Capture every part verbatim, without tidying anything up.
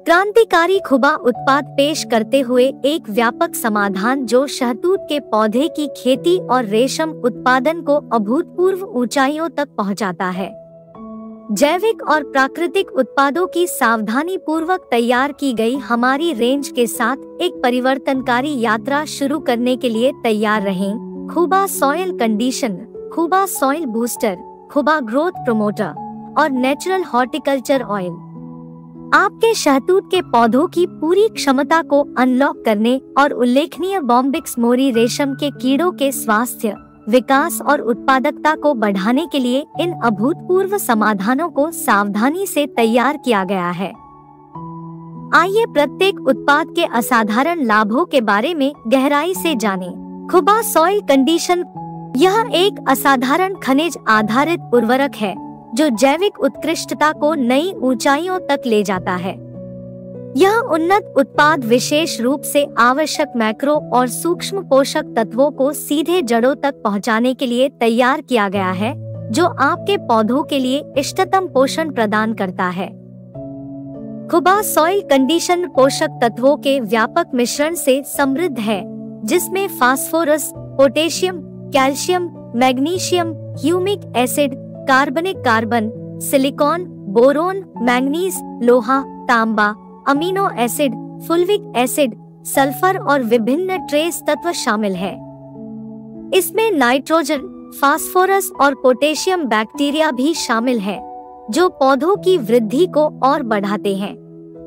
क्रांतिकारी खुबा उत्पाद पेश करते हुए एक व्यापक समाधान जो शहतूत के पौधे की खेती और रेशम उत्पादन को अभूतपूर्व ऊंचाइयों तक पहुंचाता है। जैविक और प्राकृतिक उत्पादों की सावधानी पूर्वक तैयार की गई हमारी रेंज के साथ एक परिवर्तनकारी यात्रा शुरू करने के लिए तैयार रहें। Khuba soil condition, Khuba soil booster, Khuba growth promoter और नेचुरल हॉर्टिकल्चर ऑयल आपके शहतूत के पौधों की पूरी क्षमता को अनलॉक करने और उल्लेखनीय बॉम्बिक्स मोरी रेशम के कीड़ों के स्वास्थ्य, विकास और उत्पादकता को बढ़ाने के लिए इन अभूतपूर्व समाधानों को सावधानी से तैयार किया गया है। आइए प्रत्येक उत्पाद के असाधारण लाभों के बारे में गहराई से जानें। खुबा सॉइल कंडीशन, यह एक असाधारण खनिज आधारित उर्वरक है जो जैविक उत्कृष्टता को नई ऊंचाइयों तक ले जाता है। यह उन्नत उत्पाद विशेष रूप से आवश्यक मैक्रो और सूक्ष्म पोषक तत्वों को सीधे जड़ों तक पहुंचाने के लिए तैयार किया गया है, जो आपके पौधों के लिए इष्टतम पोषण प्रदान करता है। खुबा सॉइल कंडीशन पोषक तत्वों के व्यापक मिश्रण से समृद्ध है, जिसमें phosphorus, potassium, calcium, magnesium, humic acid, कार्बनिक कार्बन, सिलिकॉन, बोरोन, मैंगनीज, लोहा, तांबा, amino acid, fulvic acid, sulphur और विभिन्न ट्रेस तत्व शामिल है। इसमें नाइट्रोजन, फास्फोरस और पोटेशियम बैक्टीरिया भी शामिल है, जो पौधों की वृद्धि को और बढ़ाते हैं।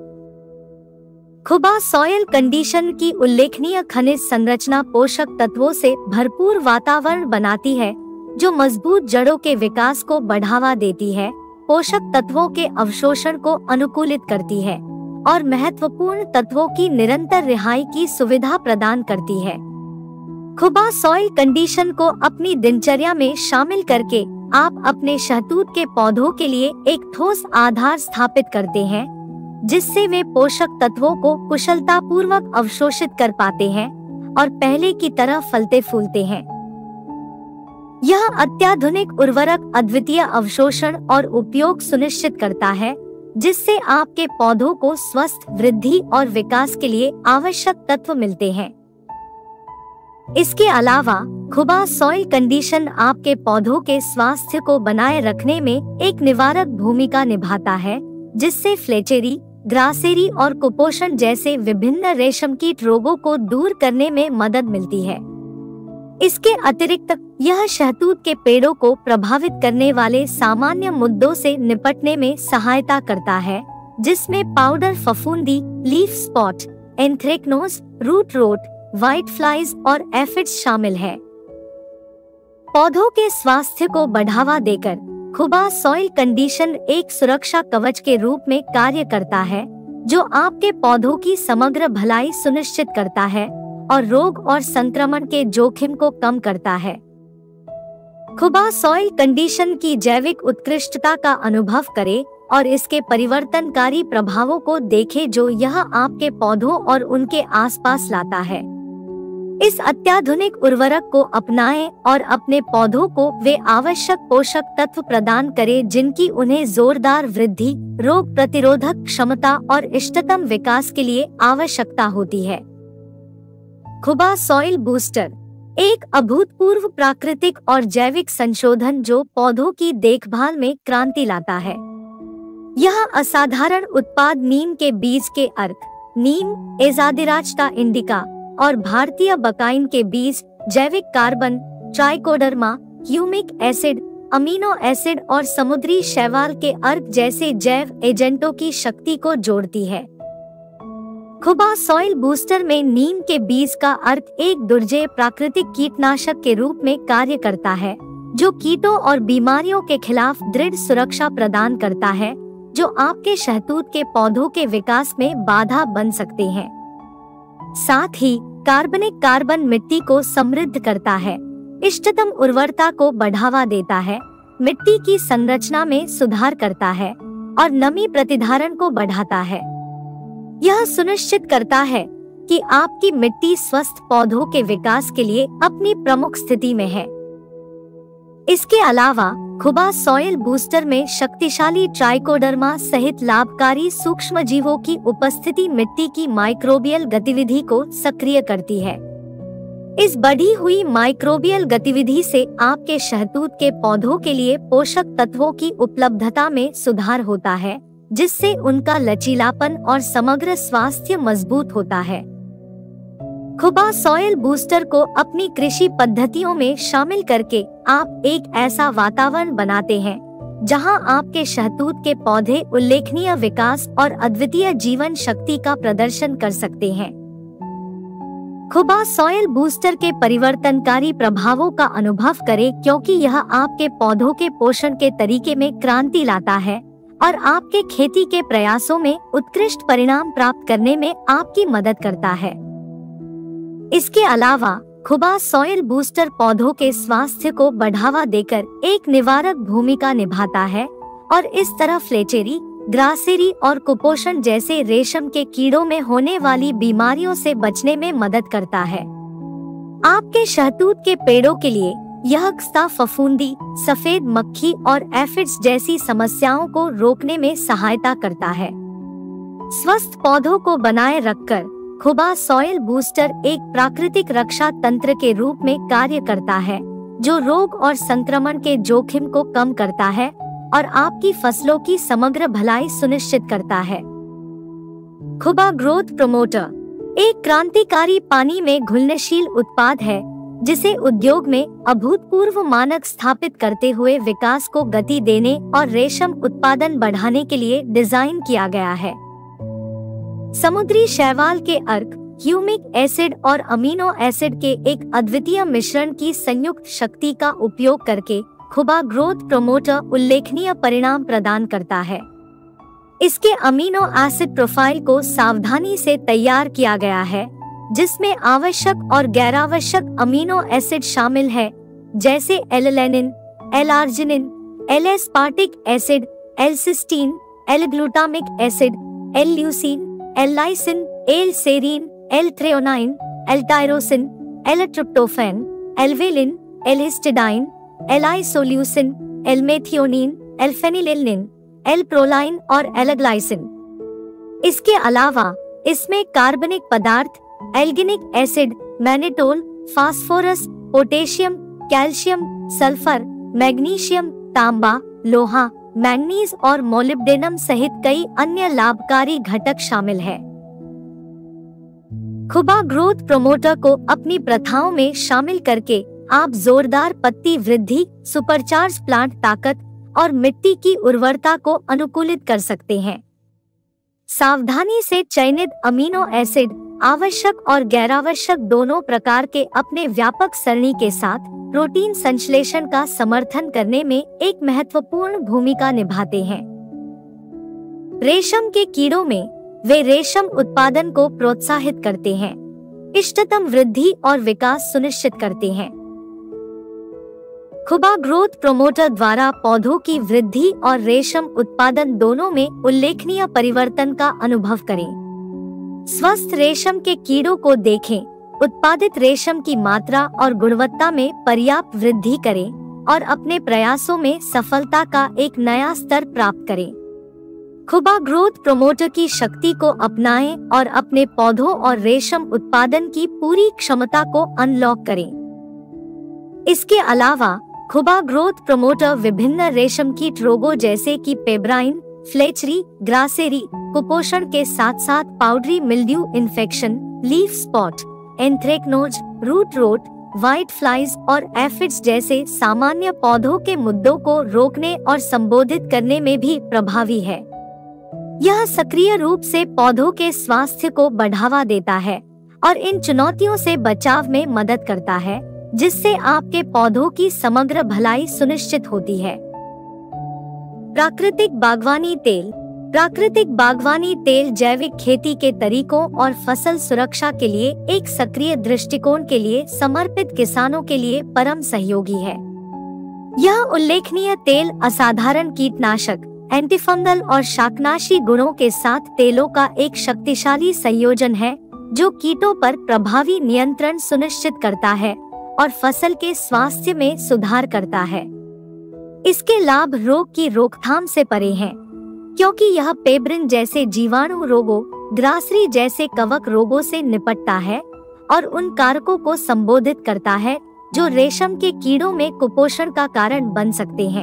खुबा सॉइल कंडीशन की उल्लेखनीय खनिज संरचना पोषक तत्वों से भरपूर वातावरण बनाती है, जो मजबूत जड़ों के विकास को बढ़ावा देती है, पोषक तत्वों के अवशोषण को अनुकूलित करती है और महत्वपूर्ण तत्वों की निरंतर रिहाई की सुविधा प्रदान करती है। खुबा सॉइल कंडीशन को अपनी दिनचर्या में शामिल करके आप अपने शहतूत के पौधों के लिए एक ठोस आधार स्थापित करते हैं, जिससे वे पोषक तत्वों को कुशलता पूर्वक अवशोषित कर पाते हैं और पहले की तरह फलते फूलते हैं। यह अत्याधुनिक उर्वरक अद्वितीय अवशोषण और उपयोग सुनिश्चित करता है, जिससे आपके पौधों को स्वस्थ वृद्धि और विकास के लिए आवश्यक तत्व मिलते हैं। इसके अलावा खुबा सॉइल कंडीशन आपके पौधों के स्वास्थ्य को बनाए रखने में एक निवारक भूमिका निभाता है, जिससे फ्लेचेरी, ग्रासेरी और कुपोषण जैसे विभिन्न रेशम कीट रोगों को दूर करने में मदद मिलती है। इसके अतिरिक्त यह शहतूत के पेड़ों को प्रभावित करने वाले सामान्य मुद्दों से निपटने में सहायता करता है, जिसमें पाउडर फफूंदी, leaf spot, anthracnose, root rot, white flies और एफिड्स शामिल है। पौधों के स्वास्थ्य को बढ़ावा देकर खुबा सॉइल कंडीशन एक सुरक्षा कवच के रूप में कार्य करता है, जो आपके पौधों की समग्र भलाई सुनिश्चित करता है और रोग और संक्रमण के जोखिम को कम करता है। खुबा सॉइल कंडीशन की जैविक उत्कृष्टता का अनुभव करें और इसके परिवर्तनकारी प्रभावों को देखें जो यह आपके पौधों और उनके आसपास लाता है। इस अत्याधुनिक उर्वरक को अपनाएं और अपने पौधों को वे आवश्यक पोषक तत्व प्रदान करें जिनकी उन्हें जोरदार वृद्धि, रोग प्रतिरोधक क्षमता और इष्टतम विकास के लिए आवश्यकता होती है। खुबा सॉइल बूस्टर एक अभूतपूर्व प्राकृतिक और जैविक संशोधन जो पौधों की देखभाल में क्रांति लाता है। यह असाधारण उत्पाद नीम के बीज के अर्क, नीम, एजादिराच्टा इंडिका और भारतीय बकाइन के बीज, जैविक carbon, trichoderma, humic acid, amino acid और समुद्री शैवाल के अर्क जैसे जैव एजेंटों की शक्ति को जोड़ती है। खुबा सॉइल बूस्टर में नीम के बीज का अर्क एक दुर्जेय प्राकृतिक कीटनाशक के रूप में कार्य करता है, जो कीटों और बीमारियों के खिलाफ दृढ़ सुरक्षा प्रदान करता है, जो आपके शहतूत के पौधों के विकास में बाधा बन सकते हैं। साथ ही कार्बनिक कार्बन मिट्टी को समृद्ध करता है, इष्टतम उर्वरता को बढ़ावा देता है, मिट्टी की संरचना में सुधार करता है और नमी प्रतिधारण को बढ़ाता है। यह सुनिश्चित करता है कि आपकी मिट्टी स्वस्थ पौधों के विकास के लिए अपनी प्रमुख स्थिति में है। इसके अलावा खुबा सॉइल बूस्टर में शक्तिशाली ट्राइकोडर्मा सहित लाभकारी सूक्ष्मजीवों की उपस्थिति मिट्टी की माइक्रोबियल गतिविधि को सक्रिय करती है। इस बढ़ी हुई माइक्रोबियल गतिविधि से आपके शहतूत के पौधों के लिए पोषक तत्वों की उपलब्धता में सुधार होता है, जिससे उनका लचीलापन और समग्र स्वास्थ्य मजबूत होता है। खुबा सॉइल बूस्टर को अपनी कृषि पद्धतियों में शामिल करके आप एक ऐसा वातावरण बनाते हैं जहां आपके शहतूत के पौधे उल्लेखनीय विकास और अद्वितीय जीवन शक्ति का प्रदर्शन कर सकते हैं। खुबा सॉइल बूस्टर के परिवर्तनकारी प्रभावों का अनुभव करें, क्योंकि यह आपके पौधों के पोषण के तरीके में क्रांति लाता है और आपके खेती के प्रयासों में उत्कृष्ट परिणाम प्राप्त करने में आपकी मदद करता है। इसके अलावा खुबा सॉइल बूस्टर पौधों के स्वास्थ्य को बढ़ावा देकर एक निवारक भूमिका निभाता है और इस तरह फ्लेचेरी, ग्रासेरी और कुपोषण जैसे रेशम के कीड़ों में होने वाली बीमारियों से बचने में मदद करता है। आपके शहतूत के पेड़ों के लिए यह खस्ता फफूंदी, सफेद मक्खी और एफिड्स जैसी समस्याओं को रोकने में सहायता करता है। स्वस्थ पौधों को बनाए रखकर खुबा सॉइल बूस्टर एक प्राकृतिक रक्षा तंत्र के रूप में कार्य करता है, जो रोग और संक्रमण के जोखिम को कम करता है और आपकी फसलों की समग्र भलाई सुनिश्चित करता है। खुबा ग्रोथ प्रमोटर एक क्रांतिकारी पानी में घुलनशील उत्पाद है, जिसे उद्योग में अभूतपूर्व मानक स्थापित करते हुए विकास को गति देने और रेशम उत्पादन बढ़ाने के लिए डिजाइन किया गया है। समुद्री शैवाल के अर्क, ह्यूमिक एसिड और अमीनो एसिड के एक अद्वितीय मिश्रण की संयुक्त शक्ति का उपयोग करके खुबा ग्रोथ प्रमोटर उल्लेखनीय परिणाम प्रदान करता है। इसके अमीनो एसिड प्रोफाइल को सावधानी से तैयार किया गया है, जिसमें आवश्यक और गैरावश्यक अमीनो एसिड शामिल है, जैसे L alanine, L arginine, L aspartic acid, L cysteine, L glutamic acid, L leucine, L lysine, L serine, L threonine, L tyrosine, L tryptophan, L valine, L histidine, L isoleucine, L methionine, L phenylalanine, L proline और एल-ग्लाइसिन। इसके अलावा इसमें कार्बनिक पदार्थ, alginic acid, mannitol, phosphorus, potassium, calcium, sulphur, magnesium, तांबा, लोहा, मैंगनीज और मोलिब्डेनम सहित कई अन्य लाभकारी घटक शामिल है। खुबा ग्रोथ प्रमोटर को अपनी प्रथाओं में शामिल करके आप जोरदार पत्ती वृद्धि, सुपरचार्ज प्लांट ताकत और मिट्टी की उर्वरता को अनुकूलित कर सकते हैं। सावधानी से चयनित अमीनो एसिड आवश्यक और गैरावश्यक दोनों प्रकार के अपने व्यापक सरणी के साथ प्रोटीन संश्लेषण का समर्थन करने में एक महत्वपूर्ण भूमिका निभाते हैं। रेशम के कीड़ों में वे रेशम उत्पादन को प्रोत्साहित करते हैं, इष्टतम वृद्धि और विकास सुनिश्चित करते हैं। खुबा ग्रोथ प्रमोटर द्वारा पौधों की वृद्धि और रेशम उत्पादन दोनों में उल्लेखनीय परिवर्तन का अनुभव करें। स्वस्थ रेशम के कीड़ों को देखें, उत्पादित रेशम की मात्रा और गुणवत्ता में पर्याप्त वृद्धि करें और अपने प्रयासों में सफलता का एक नया स्तर प्राप्त करें। खुबा ग्रोथ प्रमोटर की शक्ति को अपनाएं और अपने पौधों और रेशम उत्पादन की पूरी क्षमता को अनलॉक करें। इसके अलावा खुबा ग्रोथ प्रमोटर विभिन्न रेशम कीट रोगों जैसे कि पेब्राइन, फ्लेचरी, ग्रासेरी, कुपोषण के साथ साथ powdery mildew infection, leaf spot, anthracnose, root rot, white flies और एफिड्स जैसे सामान्य पौधों के मुद्दों को रोकने और संबोधित करने में भी प्रभावी है। यह सक्रिय रूप से पौधों के स्वास्थ्य को बढ़ावा देता है और इन चुनौतियों से बचाव में मदद करता है, जिससे आपके पौधों की समग्र भलाई सुनिश्चित होती है। प्राकृतिक बागवानी तेल। प्राकृतिक बागवानी तेल जैविक खेती के तरीकों और फसल सुरक्षा के लिए एक सक्रिय दृष्टिकोण के लिए समर्पित किसानों के लिए परम सहयोगी है। यह उल्लेखनीय तेल असाधारण कीटनाशक, एंटीफंगल और शाकनाशी गुणों के साथ तेलों का एक शक्तिशाली संयोजन है, जो कीटों पर प्रभावी नियंत्रण सुनिश्चित करता है और फसल के स्वास्थ्य में सुधार करता है। इसके लाभ रोग की रोकथाम से परे हैं, क्योंकि यह पेब्रिन जैसे जीवाणु रोगों, ग्रासरी जैसे कवक रोगों से निपटता है और उन कारकों को संबोधित करता है जो रेशम के कीड़ों में कुपोषण का कारण बन सकते हैं।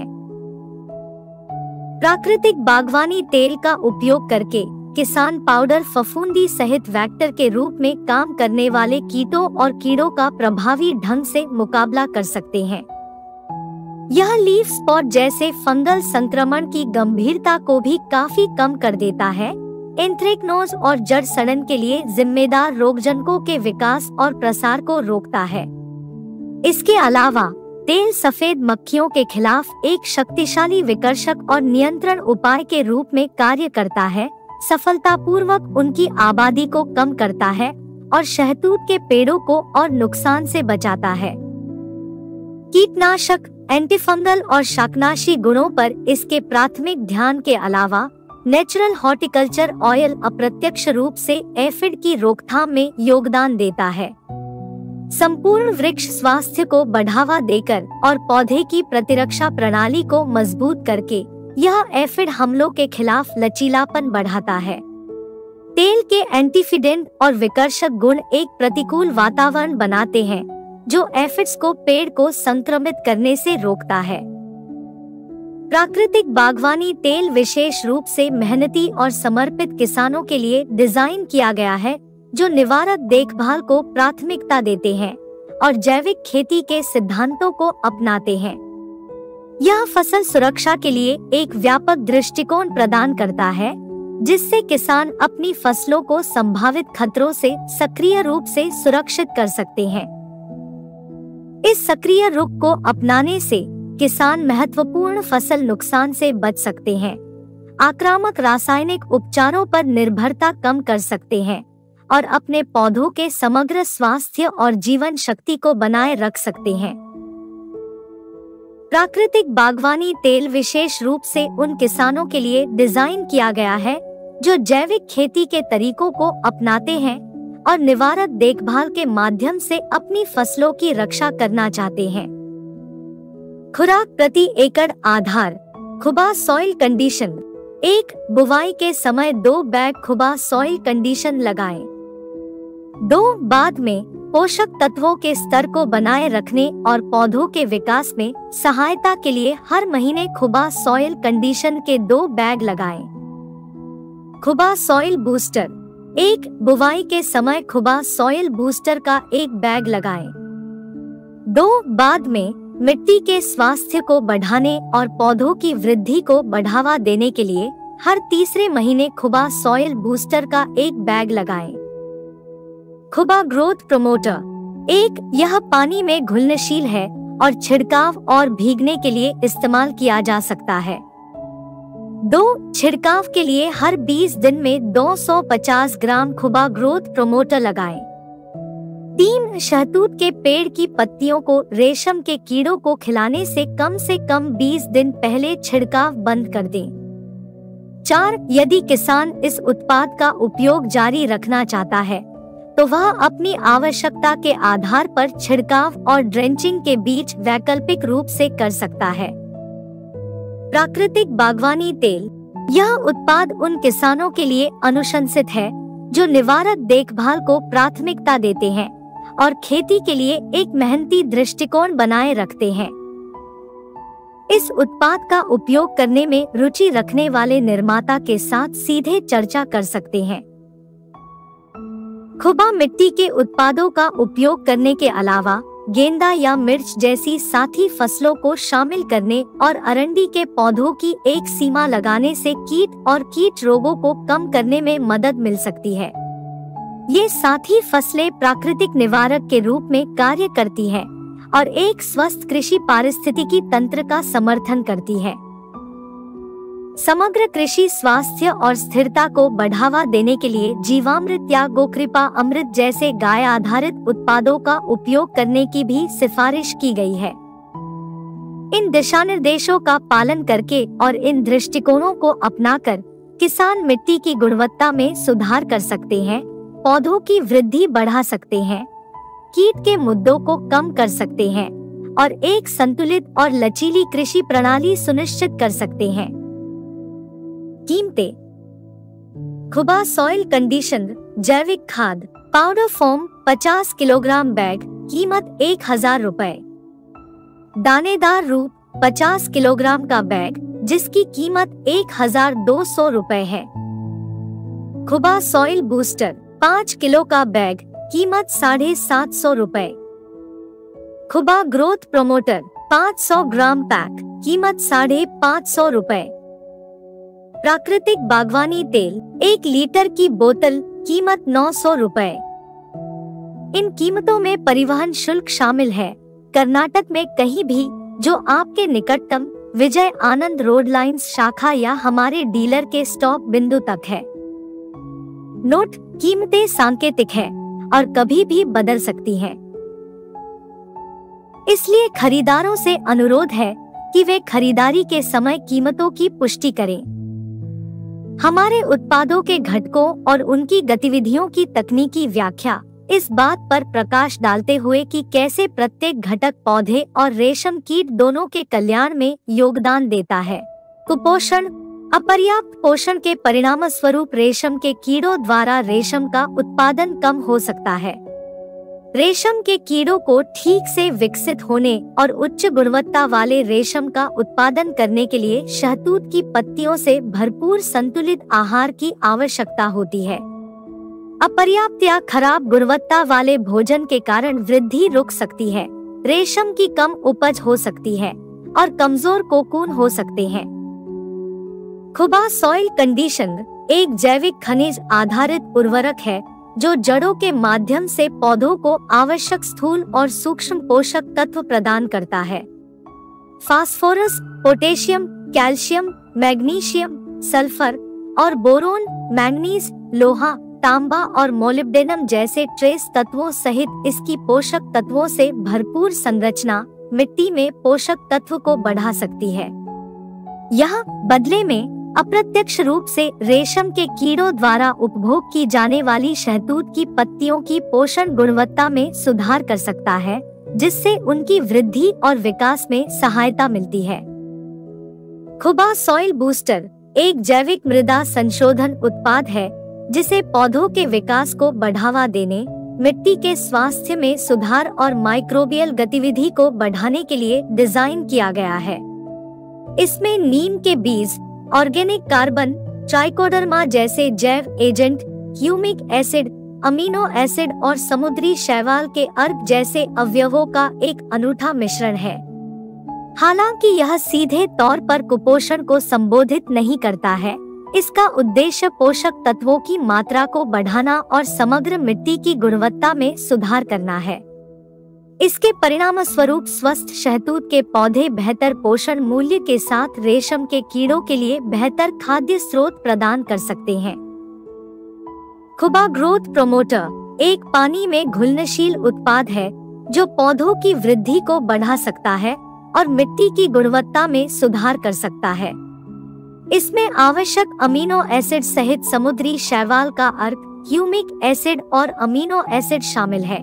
प्राकृतिक बागवानी तेल का उपयोग करके किसान पाउडर फफूंदी सहित वेक्टर के रूप में काम करने वाले कीटों और कीड़ों का प्रभावी ढंग से मुकाबला कर सकते हैं। यह लीफ स्पॉट जैसे फंगल संक्रमण की गंभीरता को भी काफी कम कर देता है। एंथ्रेक्नोज और जड़ सड़न के लिए जिम्मेदार रोगजनकों के विकास और प्रसार को रोकता है। इसके अलावा तेल सफेद मक्खियों के खिलाफ एक शक्तिशाली विकर्षक और नियंत्रण उपाय के रूप में कार्य करता है, सफलतापूर्वक उनकी आबादी को कम करता है और शहतूत के पेड़ों को और नुकसान से बचाता है। कीटनाशक, एंटीफंगल और शाकनाशी गुणों पर इसके प्राथमिक ध्यान के अलावा नेचुरल हॉर्टिकल्चर ऑयल अप्रत्यक्ष रूप से एफिड की रोकथाम में योगदान देता है। संपूर्ण वृक्ष स्वास्थ्य को बढ़ावा देकर और पौधे की प्रतिरक्षा प्रणाली को मजबूत करके यह एफिड हमलों के खिलाफ लचीलापन बढ़ाता है। तेल के एंटीफिडेंट और विकर्षक गुण एक प्रतिकूल वातावरण बनाते हैं जो एफिड्स को पेड़ को संक्रमित करने से रोकता है। प्राकृतिक बागवानी तेल विशेष रूप से मेहनती और समर्पित किसानों के लिए डिजाइन किया गया है, जो निवारक देखभाल को प्राथमिकता देते हैं और जैविक खेती के सिद्धांतों को अपनाते हैं। यह फसल सुरक्षा के लिए एक व्यापक दृष्टिकोण प्रदान करता है, जिससे किसान अपनी फसलों को संभावित खतरों से सक्रिय रूप से सुरक्षित कर सकते हैं। इस सक्रिय रुख को अपनाने से किसान महत्वपूर्ण फसल नुकसान से बच सकते हैं, आक्रामक रासायनिक उपचारों पर निर्भरता कम कर सकते हैं और अपने पौधों के समग्र स्वास्थ्य और जीवन शक्ति को बनाए रख सकते हैं। प्राकृतिक बागवानी तेल विशेष रूप से उन किसानों के लिए डिजाइन किया गया है जो जैविक खेती के तरीकों को अपनाते हैं और निवारक देखभाल के माध्यम से अपनी फसलों की रक्षा करना चाहते हैं। खुराक प्रति एकड़ आधार। खुबा सॉइल कंडीशन। एक, बुवाई के समय दो बैग खुबा सॉइल कंडीशन लगाएं। दो, बाद में पोषक तत्वों के स्तर को बनाए रखने और पौधों के विकास में सहायता के लिए हर महीने खुबा सॉइल कंडीशन के दो बैग लगाएं। Khuba soil booster. एक, बुवाई के समय खुबा सॉइल बूस्टर का एक बैग लगाएं। दो, बाद में मिट्टी के स्वास्थ्य को बढ़ाने और पौधों की वृद्धि को बढ़ावा देने के लिए हर तीसरे महीने खुबा सॉइल बूस्टर का एक बैग लगाएं। Khuba growth promoter. एक, यह पानी में घुलनशील है और छिड़काव और भीगने के लिए इस्तेमाल किया जा सकता है। दो, छिड़काव के लिए हर बीस दिन में दो सौ पचास ग्राम खुबा ग्रोथ प्रमोटर लगाएं। तीन, शहतूत के पेड़ की पत्तियों को रेशम के कीड़ों को खिलाने से कम से कम बीस दिन पहले छिड़काव बंद कर दें। चार, यदि किसान इस उत्पाद का उपयोग जारी रखना चाहता है तो वह अपनी आवश्यकता के आधार पर छिड़काव और ड्रेंचिंग के बीच वैकल्पिक रूप से कर सकता है। प्राकृतिक बागवानी तेल। यह उत्पाद उन किसानों के लिए अनुशंसित है जो निवारक देखभाल को प्राथमिकता देते हैं और खेती के लिए एक मेहनती दृष्टिकोण बनाए रखते हैं। इस उत्पाद का उपयोग करने में रुचि रखने वाले निर्माता के साथ सीधे चर्चा कर सकते हैं। खुबा मिट्टी के उत्पादों का उपयोग करने के अलावा गेंदा या मिर्च जैसी साथी फसलों को शामिल करने और अरंडी के पौधों की एक सीमा लगाने से कीट और कीट रोगों को कम करने में मदद मिल सकती है। ये साथी फसलें प्राकृतिक निवारक के रूप में कार्य करती हैं और एक स्वस्थ कृषि पारिस्थितिकी तंत्र का समर्थन करती है। समग्र कृषि स्वास्थ्य और स्थिरता को बढ़ावा देने के लिए जीवामृत या गोकृपा अमृत जैसे गाय आधारित उत्पादों का उपयोग करने की भी सिफारिश की गई है। इन दिशानिर्देशों का पालन करके और इन दृष्टिकोणों को अपनाकर किसान मिट्टी की गुणवत्ता में सुधार कर सकते हैं, पौधों की वृद्धि बढ़ा सकते हैं, कीट के मुद्दों को कम कर सकते हैं और एक संतुलित और लचीली कृषि प्रणाली सुनिश्चित कर सकते हैं। कीमतें। खुबा सॉइल कंडीशनर जैविक खाद पाउडर फॉर्म पचास किलोग्राम बैग, कीमत एक हजार रुपए। दानेदार रूप पचास किलोग्राम का बैग, जिसकी कीमत एक हजार दो सौ रुपए है। खुबा सॉइल बूस्टर पाँच किलो का बैग, कीमत साढ़े सात सौ रुपए। खुबा ग्रोथ प्रोमोटर पाँच सौ ग्राम पैक, कीमत साढ़े पाँच सौ रुपए। प्राकृतिक बागवानी तेल एक लीटर की बोतल, कीमत नौ सौ रुपए। इन कीमतों में परिवहन शुल्क शामिल है। कर्नाटक में कहीं भी, जो आपके निकटतम विजय आनंद रोड लाइंस शाखा या हमारे डीलर के स्टॉप बिंदु तक है। नोट: कीमतें सांकेतिक है और कभी भी बदल सकती हैं। इसलिए खरीदारों से अनुरोध है कि वे खरीदारी के समय कीमतों की पुष्टि करें। हमारे उत्पादों के घटकों और उनकी गतिविधियों की तकनीकी व्याख्या इस बात पर प्रकाश डालते हुए कि कैसे प्रत्येक घटक पौधे और रेशम कीट दोनों के कल्याण में योगदान देता है। कुपोषण अपर्याप्त पोषण के परिणामस्वरूप रेशम के कीड़ों द्वारा रेशम का उत्पादन कम हो सकता है। रेशम के कीड़ों को ठीक से विकसित होने और उच्च गुणवत्ता वाले रेशम का उत्पादन करने के लिए शहतूत की पत्तियों से भरपूर संतुलित आहार की आवश्यकता होती है। अपर्याप्त या खराब गुणवत्ता वाले भोजन के कारण वृद्धि रुक सकती है, रेशम की कम उपज हो सकती है और कमजोर कोकून हो सकते हैं। खुबा सॉइल कंडीशनर एक जैविक खनिज आधारित उर्वरक है जो जड़ों के माध्यम से पौधों को आवश्यक स्थूल और सूक्ष्म पोषक तत्व प्रदान करता है। Phosphorus, potassium, calcium, magnesium, sulphur और बोरोन, मैंगनीज, लोहा, तांबा और मोलिब्डेनम जैसे ट्रेस तत्वों सहित इसकी पोषक तत्वों से भरपूर संरचना मिट्टी में पोषक तत्व को बढ़ा सकती है। यह बदले में अप्रत्यक्ष रूप से रेशम के कीड़ों द्वारा उपभोग की जाने वाली शहतूत की पत्तियों की पोषण गुणवत्ता में सुधार कर सकता है, जिससे उनकी वृद्धि और विकास में सहायता मिलती है। खुबा सॉइल बूस्टर एक जैविक मृदा संशोधन उत्पाद है जिसे पौधों के विकास को बढ़ावा देने, मिट्टी के स्वास्थ्य में सुधार और माइक्रोबियल गतिविधि को बढ़ाने के लिए डिजाइन किया गया है। इसमें नीम के बीज, ऑर्गेनिक कार्बन, ट्राइकोडर्मा जैसे जैव agent, humic acid, amino acid और समुद्री शैवाल के अर्क जैसे अवयवों का एक अनूठा मिश्रण है। हालांकि यह सीधे तौर पर कुपोषण को संबोधित नहीं करता है, इसका उद्देश्य पोषक तत्वों की मात्रा को बढ़ाना और समग्र मिट्टी की गुणवत्ता में सुधार करना है। इसके परिणामस्वरूप स्वस्थ शहतूत के पौधे बेहतर पोषण मूल्य के साथ रेशम के कीड़ों के लिए बेहतर खाद्य स्रोत प्रदान कर सकते हैं। खुबा ग्रोथ प्रोमोटर एक पानी में घुलनशील उत्पाद है जो पौधों की वृद्धि को बढ़ा सकता है और मिट्टी की गुणवत्ता में सुधार कर सकता है। इसमें आवश्यक अमीनो एसिड सहित समुद्री शैवाल का अर्क, ह्यूमिक एसिड और अमीनो एसिड शामिल है।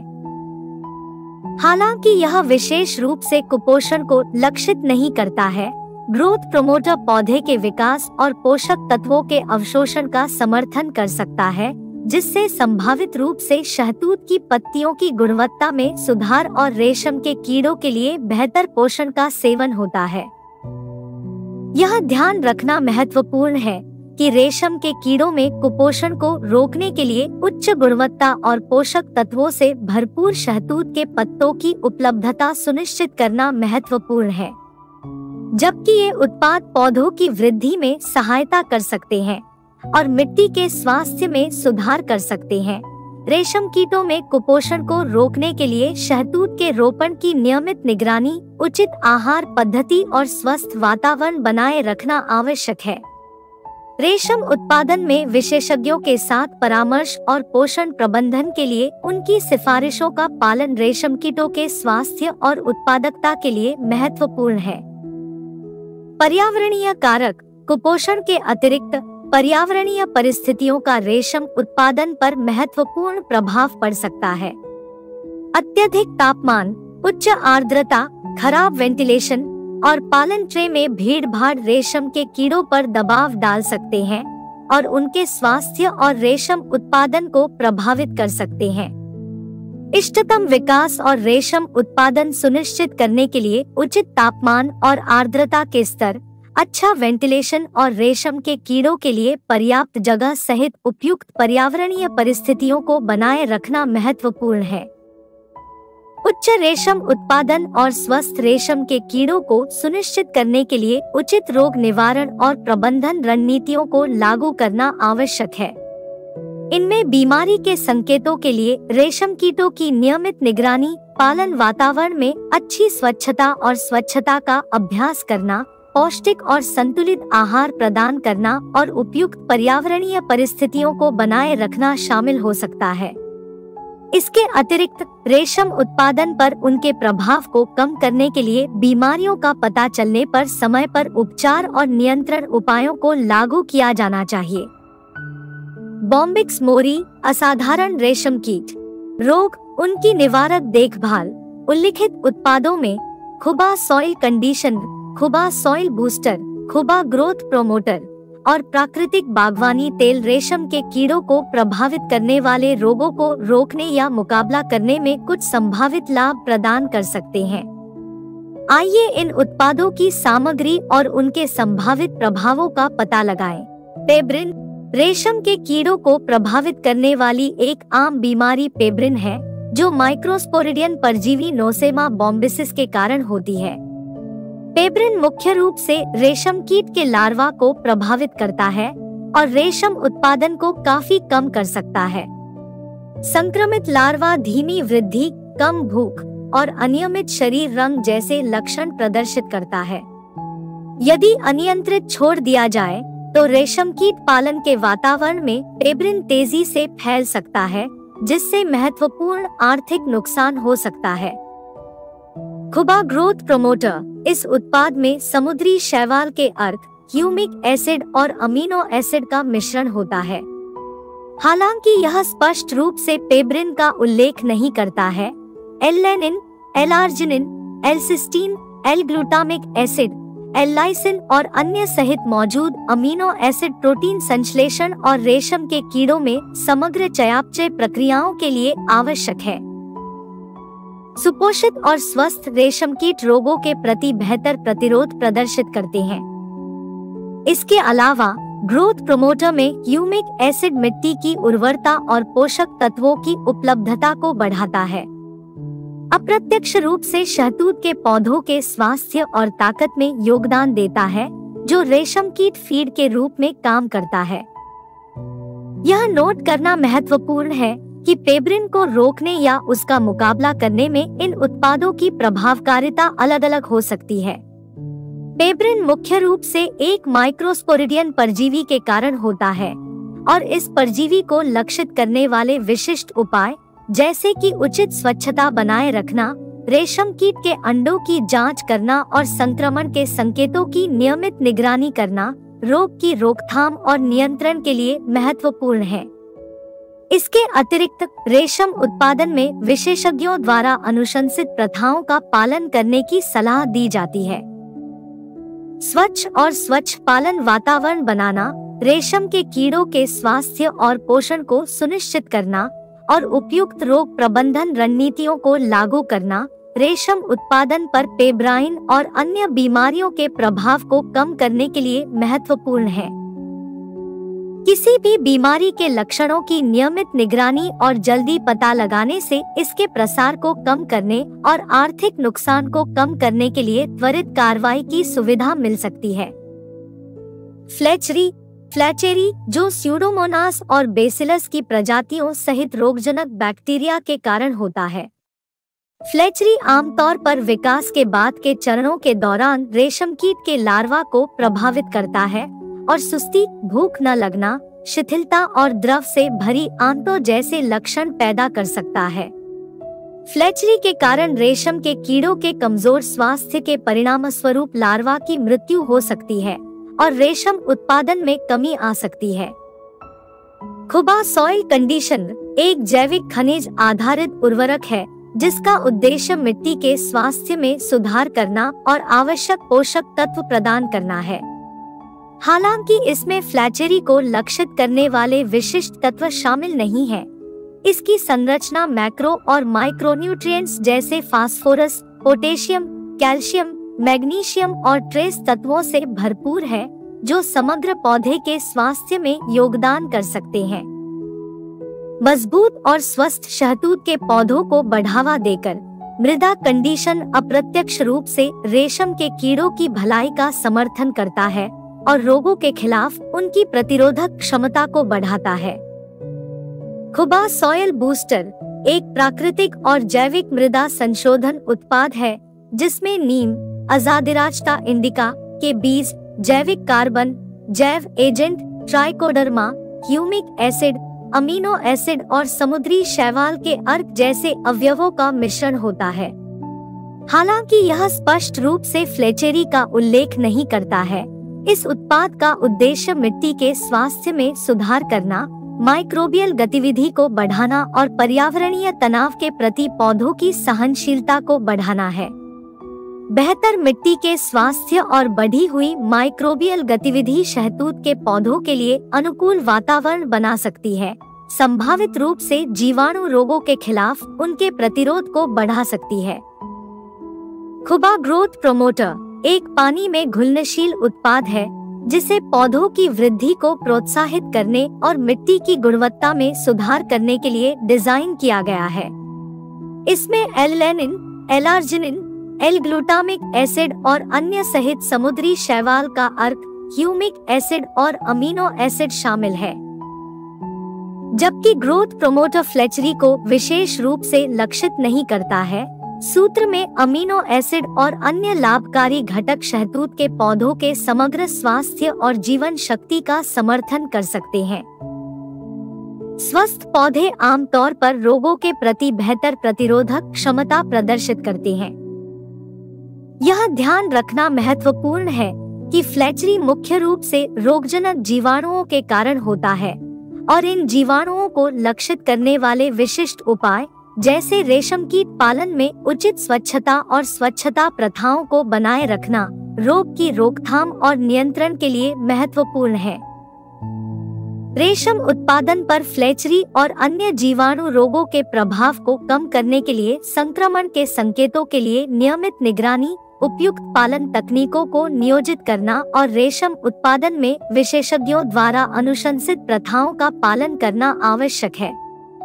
हालांकि यह विशेष रूप से कुपोषण को लक्षित नहीं करता है, ग्रोथ प्रोमोटर पौधे के विकास और पोषक तत्वों के अवशोषण का समर्थन कर सकता है, जिससे संभावित रूप से शहतूत की पत्तियों की गुणवत्ता में सुधार और रेशम के कीड़ों के लिए बेहतर पोषण का सेवन होता है। यह ध्यान रखना महत्वपूर्ण है कि रेशम के कीड़ों में कुपोषण को रोकने के लिए उच्च गुणवत्ता और पोषक तत्वों से भरपूर शहतूत के पत्तों की उपलब्धता सुनिश्चित करना महत्वपूर्ण है। जबकि ये उत्पाद पौधों की वृद्धि में सहायता कर सकते हैं और मिट्टी के स्वास्थ्य में सुधार कर सकते हैं, रेशम कीटों में कुपोषण को रोकने के लिए शहतूत के रोपण की नियमित निगरानी, उचित आहार पद्धति और स्वस्थ वातावरण बनाए रखना आवश्यक है। रेशम उत्पादन में विशेषज्ञों के साथ परामर्श और पोषण प्रबंधन के लिए उनकी सिफारिशों का पालन रेशम कीटों के स्वास्थ्य और उत्पादकता के लिए महत्वपूर्ण है। पर्यावरणीय कारक कुपोषण के अतिरिक्त पर्यावरणीय परिस्थितियों का रेशम उत्पादन पर महत्वपूर्ण प्रभाव पड़ सकता है। अत्यधिक तापमान, उच्च आर्द्रता खराब वेंटिलेशन और पालन ट्रे में भीड़ भाड़ रेशम के कीड़ों पर दबाव डाल सकते हैं और उनके स्वास्थ्य और रेशम उत्पादन को प्रभावित कर सकते हैं। इष्टतम विकास और रेशम उत्पादन सुनिश्चित करने के लिए उचित तापमान और आर्द्रता के स्तर, अच्छा वेंटिलेशन और रेशम के कीड़ों के लिए पर्याप्त जगह सहित उपयुक्त पर्यावरणीय परिस्थितियों को बनाए रखना महत्वपूर्ण है। उच्च रेशम उत्पादन और स्वस्थ रेशम के कीड़ों को सुनिश्चित करने के लिए उचित रोग निवारण और प्रबंधन रणनीतियों को लागू करना आवश्यक है। इनमें बीमारी के संकेतों के लिए रेशम कीटों की नियमित निगरानी, पालन वातावरण में अच्छी स्वच्छता और स्वच्छता का अभ्यास करना, पौष्टिक और संतुलित आहार प्रदान करना और उपयुक्त पर्यावरणीय परिस्थितियों को बनाए रखना शामिल हो सकता है। इसके अतिरिक्त रेशम उत्पादन पर उनके प्रभाव को कम करने के लिए बीमारियों का पता चलने पर समय पर उपचार और नियंत्रण उपायों को लागू किया जाना चाहिए। बॉम्बिक्स मोरी असाधारण रेशम कीट रोग, उनकी निवारक देखभाल। उल्लिखित उत्पादों में Khuba soil conditioner, Khuba soil booster, Khuba growth promoter और प्राकृतिक बागवानी तेल रेशम के कीड़ों को प्रभावित करने वाले रोगों को रोकने या मुकाबला करने में कुछ संभावित लाभ प्रदान कर सकते हैं। आइए इन उत्पादों की सामग्री और उनके संभावित प्रभावों का पता लगाएं। पेब्रिन रेशम के कीड़ों को प्रभावित करने वाली एक आम बीमारी पेब्रिन है, जो माइक्रोस्पोरिडियन परजीवी नोसेमा बॉम्बिसिस के कारण होती है। पेब्रिन मुख्य रूप से रेशम कीट के लार्वा को प्रभावित करता है और रेशम उत्पादन को काफी कम कर सकता है। संक्रमित लार्वा धीमी वृद्धि, कम भूख और अनियमित शरीर रंग जैसे लक्षण प्रदर्शित करता है। यदि अनियंत्रित छोड़ दिया जाए तो रेशम कीट पालन के वातावरण में पेब्रिन तेजी से फैल सकता है, जिससे महत्वपूर्ण आर्थिक नुकसान हो सकता है। खुबा ग्रोथ प्रोमोटर इस उत्पाद में समुद्री शैवाल के अर्क, ह्यूमिक एसिड और अमीनो एसिड का मिश्रण होता है। हालांकि यह स्पष्ट रूप से पेब्रिन का उल्लेख नहीं करता है, L alanine, L arginine, L cysteine, L glutamic acid, L lysine और अन्य सहित मौजूद अमीनो एसिड प्रोटीन संश्लेषण और रेशम के कीड़ों में समग्र चयापचय प्रक्रियाओं के लिए आवश्यक है। सुपोषित और स्वस्थ रेशम कीट रोगों के प्रति बेहतर प्रतिरोध प्रदर्शित करते हैं। इसके अलावा ग्रोथ प्रोमोटर में ह्यूमिक एसिड मिट्टी की उर्वरता और पोषक तत्वों की उपलब्धता को बढ़ाता है। अप्रत्यक्ष रूप से शहतूत के पौधों के स्वास्थ्य और ताकत में योगदान देता है, जो रेशम कीट फीड के रूप में काम करता है। यह नोट करना महत्वपूर्ण है कि पेब्रिन को रोकने या उसका मुकाबला करने में इन उत्पादों की प्रभावकारिता अलग अलग हो सकती है। पेब्रिन मुख्य रूप से एक माइक्रोस्पोरिडियन परजीवी के कारण होता है और इस परजीवी को लक्षित करने वाले विशिष्ट उपाय, जैसे कि उचित स्वच्छता बनाए रखना, रेशम कीट के अंडों की जांच करना और संक्रमण के संकेतों की नियमित निगरानी करना, रोग की रोकथाम और नियंत्रण के लिए महत्वपूर्ण है। इसके अतिरिक्त रेशम उत्पादन में विशेषज्ञों द्वारा अनुशंसित प्रथाओं का पालन करने की सलाह दी जाती है। स्वच्छ और स्वच्छ पालन वातावरण बनाना, रेशम के कीड़ों के स्वास्थ्य और पोषण को सुनिश्चित करना और उपयुक्त रोग प्रबंधन रणनीतियों को लागू करना, रेशम उत्पादन पर पेब्राइन और अन्य बीमारियों के प्रभाव को कम करने के लिए महत्वपूर्ण है। किसी भी बीमारी के लक्षणों की नियमित निगरानी और जल्दी पता लगाने से इसके प्रसार को कम करने और आर्थिक नुकसान को कम करने के लिए त्वरित कार्रवाई की सुविधा मिल सकती है। फ्लेचेरी फ्लैचेरी, जो स्यूडोमोनास और बेसिलस की प्रजातियों सहित रोगजनक बैक्टीरिया के कारण होता है। फ्लेचेरी आमतौर पर विकास के बाद के चरणों के दौरान रेशम कीट के लार्वा को प्रभावित करता है और सुस्ती, भूख न लगना, शिथिलता और द्रव से भरी आंतों जैसे लक्षण पैदा कर सकता है। फ्लेचेरी के कारण रेशम के कीड़ों के कमजोर स्वास्थ्य के परिणामस्वरूप लार्वा की मृत्यु हो सकती है और रेशम उत्पादन में कमी आ सकती है। खुबा सॉइल कंडीशनर एक जैविक खनिज आधारित उर्वरक है जिसका उद्देश्य मिट्टी के स्वास्थ्य में सुधार करना और आवश्यक पोषक तत्व प्रदान करना है। हालांकि इसमें फ्लैचेरी को लक्षित करने वाले विशिष्ट तत्व शामिल नहीं हैं। इसकी संरचना मैक्रो और माइक्रोन्यूट्रिएंट्स जैसे फास्फोरस, पोटेशियम, कैल्शियम, मैग्नीशियम और ट्रेस तत्वों से भरपूर है, जो समग्र पौधे के स्वास्थ्य में योगदान कर सकते हैं। मजबूत और स्वस्थ शहतूत के पौधों को बढ़ावा देकर मृदा कंडीशन अप्रत्यक्ष रूप से रेशम के कीड़ों की भलाई का समर्थन करता है और रोगों के खिलाफ उनकी प्रतिरोधक क्षमता को बढ़ाता है। खुबा सॉयल बूस्टर एक प्राकृतिक और जैविक मृदा संशोधन उत्पाद है, जिसमें नीम, अजादिराच्टा इंडिका के बीज, जैविक कार्बन, जैव agent, trichoderma, humic acid, amino acid और समुद्री शैवाल के अर्क जैसे अवयवों का मिश्रण होता है। हालांकि यह स्पष्ट रूप से फ्लेचेरी का उल्लेख नहीं करता है, इस उत्पाद का उद्देश्य मिट्टी के स्वास्थ्य में सुधार करना, माइक्रोबियल गतिविधि को बढ़ाना और पर्यावरणीय तनाव के प्रति पौधों की सहनशीलता को बढ़ाना है। बेहतर मिट्टी के स्वास्थ्य और बढ़ी हुई माइक्रोबियल गतिविधि शहतूत के पौधों के लिए अनुकूल वातावरण बना सकती है, संभावित रूप से जीवाणु रोगों के खिलाफ उनके प्रतिरोध को बढ़ा सकती है। खुबा ग्रोथ प्रोमोटर एक पानी में घुलनशील उत्पाद है, जिसे पौधों की वृद्धि को प्रोत्साहित करने और मिट्टी की गुणवत्ता में सुधार करने के लिए डिजाइन किया गया है। इसमें एल्लेनिन, एलार्जिनिन, एल-ग्लूटामिक एसिड और अन्य सहित समुद्री शैवाल का अर्क, ह्यूमिक एसिड और अमीनो एसिड शामिल है। जबकि ग्रोथ प्रोमोटर फ्लेचेरी को विशेष रूप से लक्षित नहीं करता है, सूत्र में अमीनो एसिड और अन्य लाभकारी घटक शहतूत के पौधों के समग्र स्वास्थ्य और जीवन शक्ति का समर्थन कर सकते हैं। स्वस्थ पौधे आमतौर पर रोगों के प्रति बेहतर प्रतिरोधक क्षमता प्रदर्शित करते हैं। यह ध्यान रखना महत्वपूर्ण है कि फ्लेचेरी मुख्य रूप से रोगजनक जीवाणुओं के कारण होता है और इन जीवाणुओं को लक्षित करने वाले विशिष्ट उपाय जैसे रेशम कीट पालन में उचित स्वच्छता और स्वच्छता प्रथाओं को बनाए रखना रोग की रोकथाम और नियंत्रण के लिए महत्वपूर्ण है। रेशम उत्पादन पर फ्लेचेरी और अन्य जीवाणु रोगों के प्रभाव को कम करने के लिए संक्रमण के संकेतों के लिए नियमित निगरानी, उपयुक्त पालन तकनीकों को नियोजित करना और रेशम उत्पादन में विशेषज्ञों द्वारा अनुशंसित प्रथाओं का पालन करना आवश्यक है।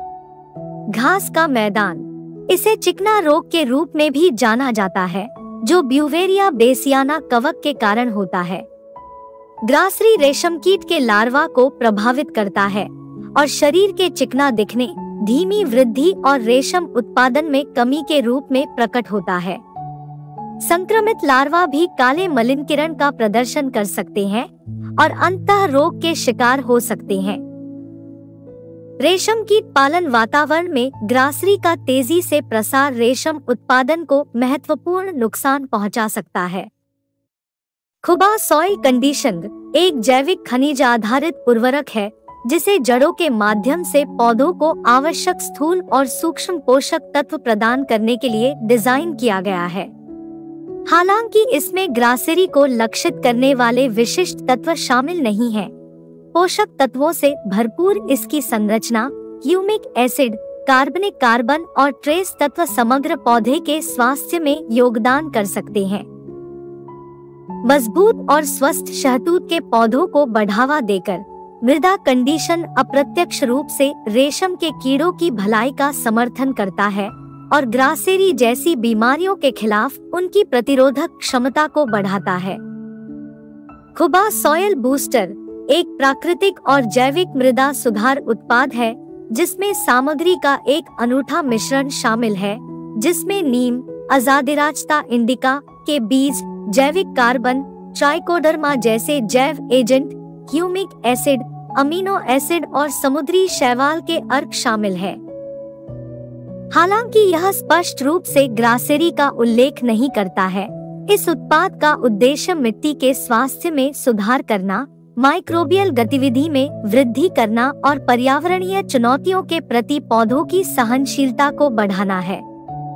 घास का मैदान, इसे चिकना रोग के रूप में भी जाना जाता है, जो ब्यूवेरिया बेसियाना कवक के कारण होता है। ग्रासरी रेशम कीट के लार्वा को प्रभावित करता है और शरीर के चिकना दिखने, धीमी वृद्धि और रेशम उत्पादन में कमी के रूप में प्रकट होता है। संक्रमित लार्वा भी काले मलिनकरण का प्रदर्शन कर सकते हैं और अंततः रोग के शिकार हो सकते हैं। रेशम कीट पालन वातावरण में ग्रासरी का तेजी से प्रसार रेशम उत्पादन को महत्वपूर्ण नुकसान पहुंचा सकता है। खुबा सॉइल कंडीशनर एक जैविक खनिज आधारित उर्वरक है, जिसे जड़ों के माध्यम से पौधों को आवश्यक स्थूल और सूक्ष्म पोषक तत्व प्रदान करने के लिए डिजाइन किया गया है। हालांकि इसमें ग्रासेरी को लक्षित करने वाले विशिष्ट तत्व शामिल नहीं हैं। पोषक तत्वों से भरपूर इसकी संरचना, ह्यूमिक एसिड, कार्बनिक कार्बन और ट्रेस तत्व समग्र पौधे के स्वास्थ्य में योगदान कर सकते हैं। मजबूत और स्वस्थ शहतूत के पौधों को बढ़ावा देकर मृदा कंडीशन अप्रत्यक्ष रूप से रेशम के कीड़ों की भलाई का समर्थन करता है और ग्रासेरी जैसी बीमारियों के खिलाफ उनकी प्रतिरोधक क्षमता को बढ़ाता है। खुबा सॉयल बूस्टर एक प्राकृतिक और जैविक मृदा सुधार उत्पाद है, जिसमें सामग्री का एक अनूठा मिश्रण शामिल है, जिसमें नीम, अजादिराच्टा इंडिका के बीज, जैविक कार्बन, ट्राइकोडर्मा जैसे जैव agent, humic acid, amino acid और समुद्री शैवाल के अर्क शामिल है। हालांकि यह स्पष्ट रूप से ग्रासेरी का उल्लेख नहीं करता है, इस उत्पाद का उद्देश्य मिट्टी के स्वास्थ्य में सुधार करना, माइक्रोबियल गतिविधि में वृद्धि करना और पर्यावरणीय चुनौतियों के प्रति पौधों की सहनशीलता को बढ़ाना है।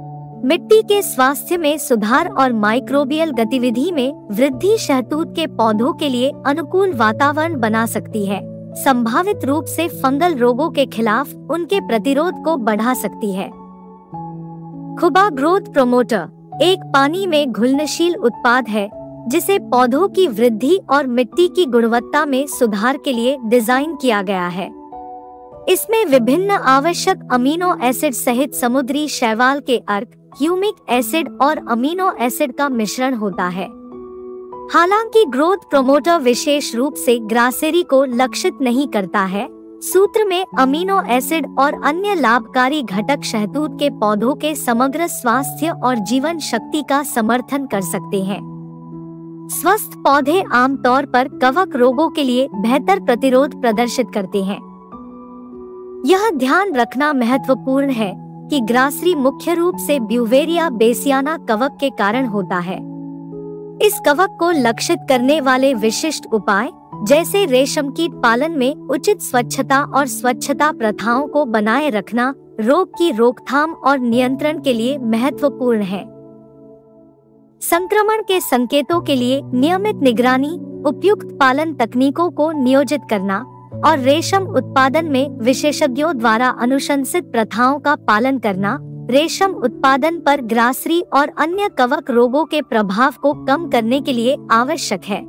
मिट्टी के स्वास्थ्य में सुधार और माइक्रोबियल गतिविधि में वृद्धि शहतूत के पौधों के लिए अनुकूल वातावरण बना सकती है। संभावित रूप से फंगल रोगों के खिलाफ उनके प्रतिरोध को बढ़ा सकती है। खुबा ग्रोथ प्रोमोटर एक पानी में घुलनशील उत्पाद है जिसे पौधों की वृद्धि और मिट्टी की गुणवत्ता में सुधार के लिए डिजाइन किया गया है। इसमें विभिन्न आवश्यक अमीनो एसिड सहित समुद्री शैवाल के अर्क, ह्यूमिक एसिड और अमीनो एसिड का मिश्रण होता है। हालांकि ग्रोथ प्रोमोटर विशेष रूप से ग्रासेरी को लक्षित नहीं करता है, सूत्र में अमीनो एसिड और अन्य लाभकारी घटक शहतूत के पौधों के समग्र स्वास्थ्य और जीवन शक्ति का समर्थन कर सकते हैं। स्वस्थ पौधे आमतौर पर कवक रोगों के लिए बेहतर प्रतिरोध प्रदर्शित करते हैं। यह ध्यान रखना महत्वपूर्ण है कि ग्रासरी मुख्य रूप से ब्यूवेरिया बेसियाना कवक के कारण होता है। इस कवक को लक्षित करने वाले विशिष्ट उपाय जैसे रेशम कीट पालन में उचित स्वच्छता और स्वच्छता प्रथाओं को बनाए रखना रोग की रोकथाम और नियंत्रण के लिए महत्वपूर्ण है। संक्रमण के संकेतों के लिए नियमित निगरानी, उपयुक्त पालन तकनीकों को नियोजित करना और रेशम उत्पादन में विशेषज्ञों द्वारा अनुशंसित प्रथाओं का पालन करना रेशम उत्पादन पर ग्रासरी और अन्य कवक रोगों के प्रभाव को कम करने के लिए आवश्यक है।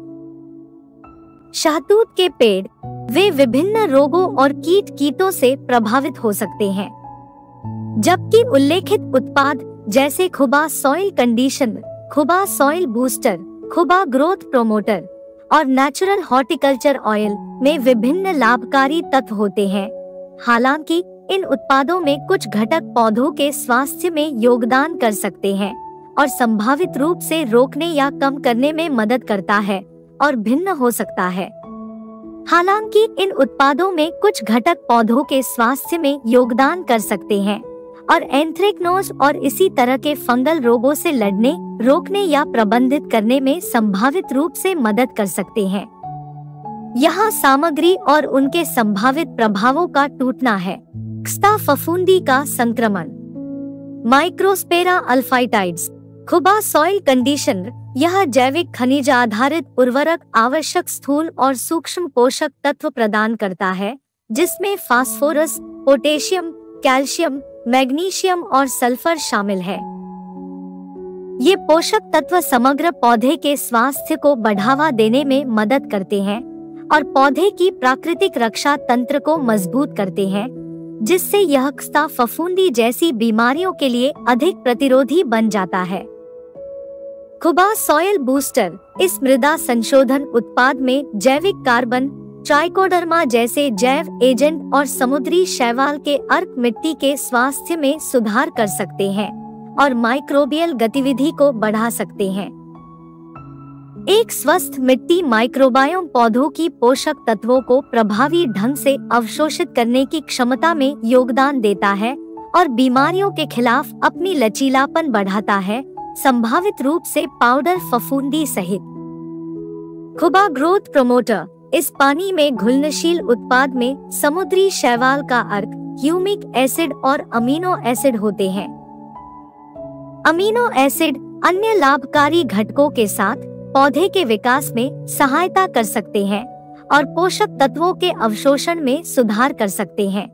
शहतूत के पेड़ वे विभिन्न रोगों और कीट कीटों से प्रभावित हो सकते हैं, जबकि उल्लेखित उत्पाद जैसे Khuba soil condition, Khuba soil booster, Khuba growth promoter और नेचुरल हॉर्टिकल्चर ऑयल में विभिन्न लाभकारी तत्व होते हैं। हालांकि इन उत्पादों में कुछ घटक पौधों के स्वास्थ्य में योगदान कर सकते हैं और संभावित रूप से रोकने या कम करने में मदद करता है और भिन्न हो सकता है। हालांकि इन उत्पादों में कुछ घटक पौधों के स्वास्थ्य में योगदान कर सकते हैं और एंथ्रेक्नोज और इसी तरह के फंगल रोगों से लड़ने, रोकने या प्रबंधित करने में संभावित रूप से मदद कर सकते हैं। यहाँ सामग्री और उनके संभावित प्रभावों का टूटना है। क्स्ता फफूंदी का संक्रमण, माइक्रोस्पेरा अल्फाइटाइड्स, खुबा सॉइल कंडीशनर यह जैविक खनिज आधारित उर्वरक आवश्यक स्थूल और सूक्ष्म पोषक तत्व प्रदान करता है, जिसमें फास्फोरस, पोटेशियम, कैल्शियम, मैग्नीशियम और सल्फर शामिल है। ये पोषक तत्व समग्र पौधे के स्वास्थ्य को बढ़ावा देने में मदद करते हैं और पौधे की प्राकृतिक रक्षा तंत्र को मजबूत करते हैं, जिससे यह क्स्ता फफूंदी जैसी बीमारियों के लिए अधिक प्रतिरोधी बन जाता है। खुबा सॉइल बूस्टर इस मृदा संशोधन उत्पाद में जैविक कार्बन, ट्राइकोडर्मा जैसे जैव एजेंट और समुद्री शैवाल के अर्क मिट्टी के स्वास्थ्य में सुधार कर सकते हैं और माइक्रोबियल गतिविधि को बढ़ा सकते हैं। एक स्वस्थ मिट्टी माइक्रोबायोम पौधों की पोषक तत्वों को प्रभावी ढंग से अवशोषित करने की क्षमता में योगदान देता है और बीमारियों के खिलाफ अपनी लचीलापन बढ़ाता है, संभावित रूप से पाउडर फफूंदी सहित। खुबा ग्रोथ प्रोमोटर इस पानी में घुलनशील उत्पाद में समुद्री शैवाल का अर्क, ह्यूमिक एसिड और अमीनो एसिड होते हैं। अमीनो एसिड अन्य लाभकारी घटकों के साथ पौधे के विकास में सहायता कर सकते हैं और पोषक तत्वों के अवशोषण में सुधार कर सकते हैं।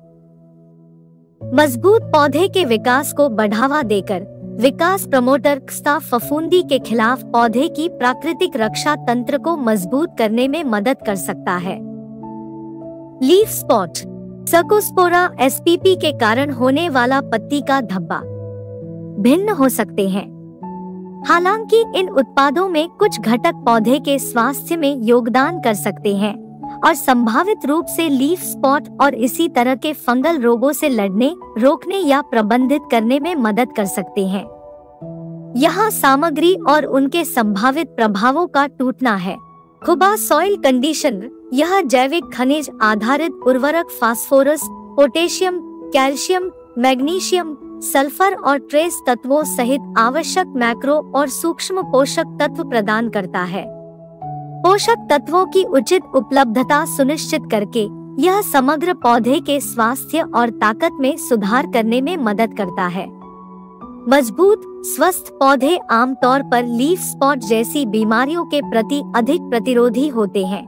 मजबूत पौधे के विकास को बढ़ावा देकर विकास प्रमोटर क्स्ता फफूंदी के खिलाफ पौधे की प्राकृतिक रक्षा तंत्र को मजबूत करने में मदद कर सकता है। लीफ स्पॉट, सर्कोस्पोरा एसपीपी के कारण होने वाला पत्ती का धब्बा भिन्न हो सकते हैं। हालांकि इन उत्पादों में कुछ घटक पौधे के स्वास्थ्य में योगदान कर सकते हैं और संभावित रूप से लीफ स्पॉट और इसी तरह के फंगल रोगों से लड़ने, रोकने या प्रबंधित करने में मदद कर सकते हैं। यहाँ सामग्री और उनके संभावित प्रभावों का टूटना है। खुबा सॉइल कंडीशनर यह जैविक खनिज आधारित उर्वरक phosphorus, potassium, calcium, magnesium, sulphur और ट्रेस तत्वों सहित आवश्यक मैक्रो और सूक्ष्म पोषक तत्व प्रदान करता है। पोषक तत्वों की उचित उपलब्धता सुनिश्चित करके यह समग्र पौधे के स्वास्थ्य और ताकत में सुधार करने में मदद करता है। मजबूत स्वस्थ पौधे आमतौर पर लीफ स्पॉट जैसी बीमारियों के प्रति अधिक प्रतिरोधी होते हैं।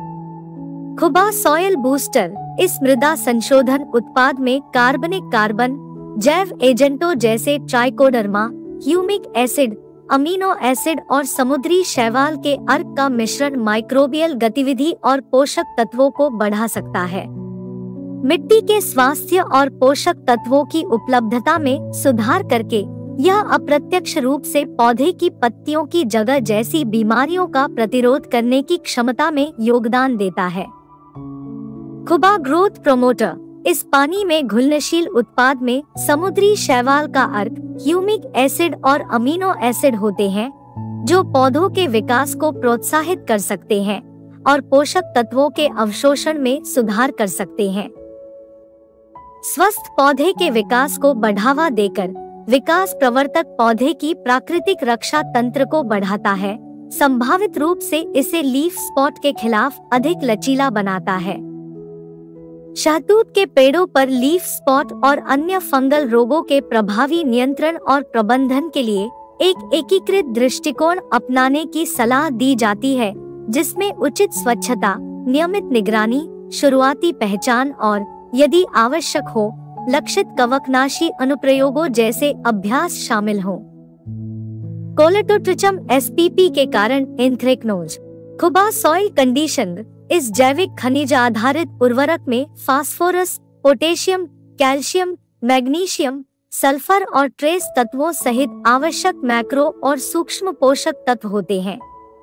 खुबा सॉयल बूस्टर इस मृदा संशोधन उत्पाद में कार्बनिक कार्बन जैव एजेंटों जैसे trichoderma, humic acid, amino acid और समुद्री शैवाल के अर्क का मिश्रण माइक्रोबियल गतिविधि और पोषक तत्वों को बढ़ा सकता है। मिट्टी के स्वास्थ्य और पोषक तत्वों की उपलब्धता में सुधार करके यह अप्रत्यक्ष रूप से पौधे की पत्तियों की जगह जैसी बीमारियों का प्रतिरोध करने की क्षमता में योगदान देता है। खुबा ग्रोथ प्रोमोटर इस पानी में घुलनशील उत्पाद में समुद्री शैवाल का अर्क, ह्यूमिक एसिड और अमीनो एसिड होते हैं, जो पौधों के विकास को प्रोत्साहित कर सकते हैं और पोषक तत्वों के अवशोषण में सुधार कर सकते हैं। स्वस्थ पौधे के विकास को बढ़ावा देकर विकास प्रवर्तक पौधे की प्राकृतिक रक्षा तंत्र को बढ़ाता है, संभावित रूप से इसे लीफ स्पॉट के खिलाफ अधिक लचीला बनाता है। शहतूत के पेड़ों पर लीफ स्पॉट और अन्य फंगल रोगों के प्रभावी नियंत्रण और प्रबंधन के लिए एक एकीकृत दृष्टिकोण अपनाने की सलाह दी जाती है, जिसमें उचित स्वच्छता, नियमित निगरानी, शुरुआती पहचान और यदि आवश्यक हो लक्षित कवकनाशी अनुप्रयोगों जैसे अभ्यास शामिल हों। कोलेटोट्रिचम एसपीपी के कारण एंथ्रेक्नोज खुबा सॉइल कंडीशनर इस जैविक खनिज आधारित उर्वरक में phosphorus, potassium, calcium, magnesium, sulphur और ट्रेस तत्वों सहित आवश्यक मैक्रो और सूक्ष्म पोषक तत्व होते हैं।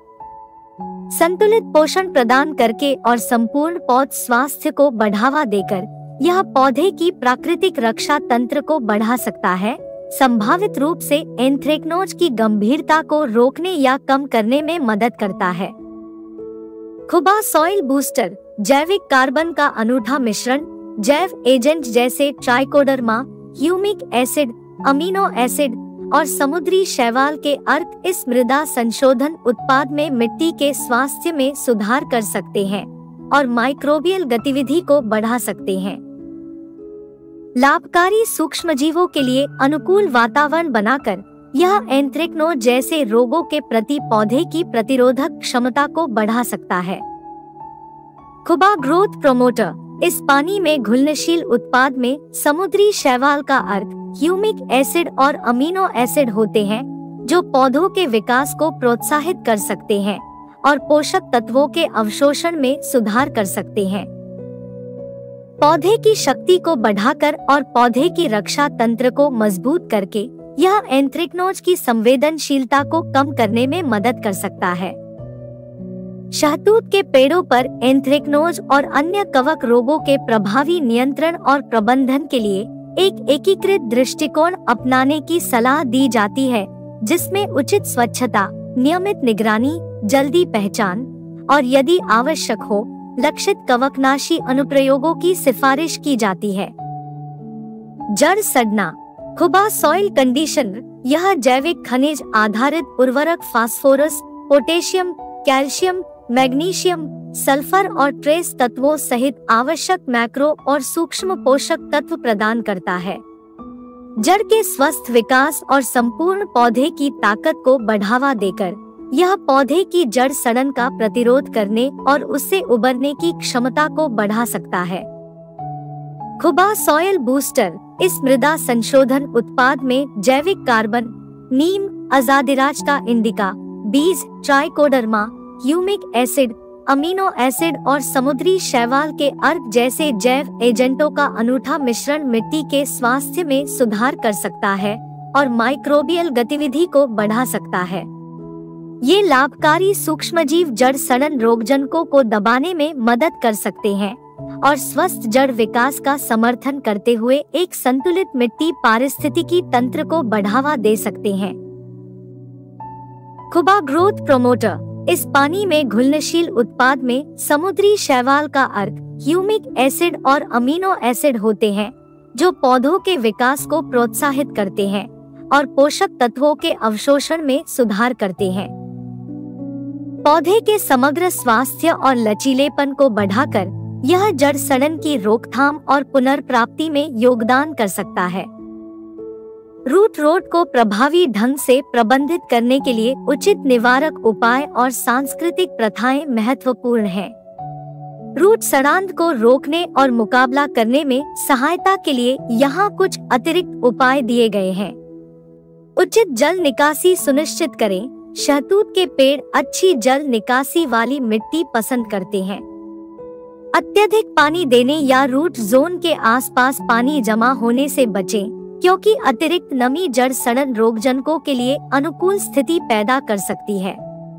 संतुलित पोषण प्रदान करके और संपूर्ण पौध स्वास्थ्य को बढ़ावा देकर यह पौधे की प्राकृतिक रक्षा तंत्र को बढ़ा सकता है, संभावित रूप से एंथ्रेक्नोज की गंभीरता को रोकने या कम करने में मदद करता है। खुबा सॉइल बूस्टर जैविक कार्बन का अनूठा मिश्रण जैव एजेंट जैसे trichoderma, humic acid, amino acid और समुद्री शैवाल के अर्क इस मृदा संशोधन उत्पाद में मिट्टी के स्वास्थ्य में सुधार कर सकते हैं और माइक्रोबियल गतिविधि को बढ़ा सकते हैं। लाभकारी सूक्ष्मजीवों के लिए अनुकूल वातावरण बनाकर यह एंथ्रेक्नोज जैसे रोगों के प्रति पौधे की प्रतिरोधक क्षमता को बढ़ा सकता है। खुबा ग्रोथ प्रोमोटर इस पानी में घुलनशील उत्पाद में समुद्री शैवाल का अर्क, ह्यूमिक एसिड और अमीनो एसिड होते हैं, जो पौधों के विकास को प्रोत्साहित कर सकते हैं और पोषक तत्वों के अवशोषण में सुधार कर सकते हैं। पौधे की शक्ति को बढ़ाकर और पौधे की रक्षा तंत्र को मजबूत करके यह एंथ्रेक्नोज की संवेदनशीलता को कम करने में मदद कर सकता है। शहतूत के पेड़ों पर एंथ्रेक्नोज और अन्य कवक रोगों के प्रभावी नियंत्रण और प्रबंधन के लिए एक एकीकृत दृष्टिकोण अपनाने की सलाह दी जाती है, जिसमें उचित स्वच्छता, नियमित निगरानी, जल्दी पहचान और यदि आवश्यक हो लक्षित कवकनाशी अनुप्रयोगों की सिफारिश की जाती है। जड़ सड़ना खुबा सॉइल कंडीशनर यह जैविक खनिज आधारित उर्वरक phosphorus, potassium, calcium, magnesium, sulphur और ट्रेस तत्वों सहित आवश्यक मैक्रो और सूक्ष्म पोषक तत्व प्रदान करता है। जड़ के स्वस्थ विकास और संपूर्ण पौधे की ताकत को बढ़ावा देकर यह पौधे की जड़ सड़न का प्रतिरोध करने और उससे उबरने की क्षमता को बढ़ा सकता है। खुबा सॉइल बूस्टर इस मृदा संशोधन उत्पाद में जैविक कार्बन, नीम, अजादिराक्टा इंडिका, बीज, trichoderma, humic acid, amino acid और समुद्री शैवाल के अर्क जैसे जैव एजेंटों का अनूठा मिश्रण मिट्टी के स्वास्थ्य में सुधार कर सकता है और माइक्रोबियल गतिविधि को बढ़ा सकता है। ये लाभकारी सूक्ष्मजीव जड़ सड़न रोगजनकों को दबाने में मदद कर सकते हैं और स्वस्थ जड़ विकास का समर्थन करते हुए एक संतुलित मिट्टी पारिस्थितिकी तंत्र को बढ़ावा दे सकते हैं। खुबा ग्रोथ प्रोमोटर इस पानी में घुलनशील उत्पाद में समुद्री शैवाल का अर्क, ह्यूमिक एसिड और अमीनो एसिड होते हैं, जो पौधों के विकास को प्रोत्साहित करते हैं और पोषक तत्वों के अवशोषण में सुधार करते हैं। पौधे के समग्र स्वास्थ्य और लचीलेपन को बढ़ाकर यह जड़ सड़न की रोकथाम और पुनर्प्राप्ति में योगदान कर सकता है। रूट रोड को प्रभावी ढंग से प्रबंधित करने के लिए उचित निवारक उपाय और सांस्कृतिक प्रथाएं महत्वपूर्ण हैं। रूट सड़ांध को रोकने और मुकाबला करने में सहायता के लिए यहाँ कुछ अतिरिक्त उपाय दिए गए हैं। उचित जल निकासी सुनिश्चित करें। शहतूत के पेड़ अच्छी जल निकासी वाली मिट्टी पसंद करते हैं। अत्यधिक पानी देने या रूट जोन के आसपास पानी जमा होने से बचें, क्योंकि अतिरिक्त नमी जड़ सड़न रोगजनकों के लिए अनुकूल स्थिति पैदा कर सकती है।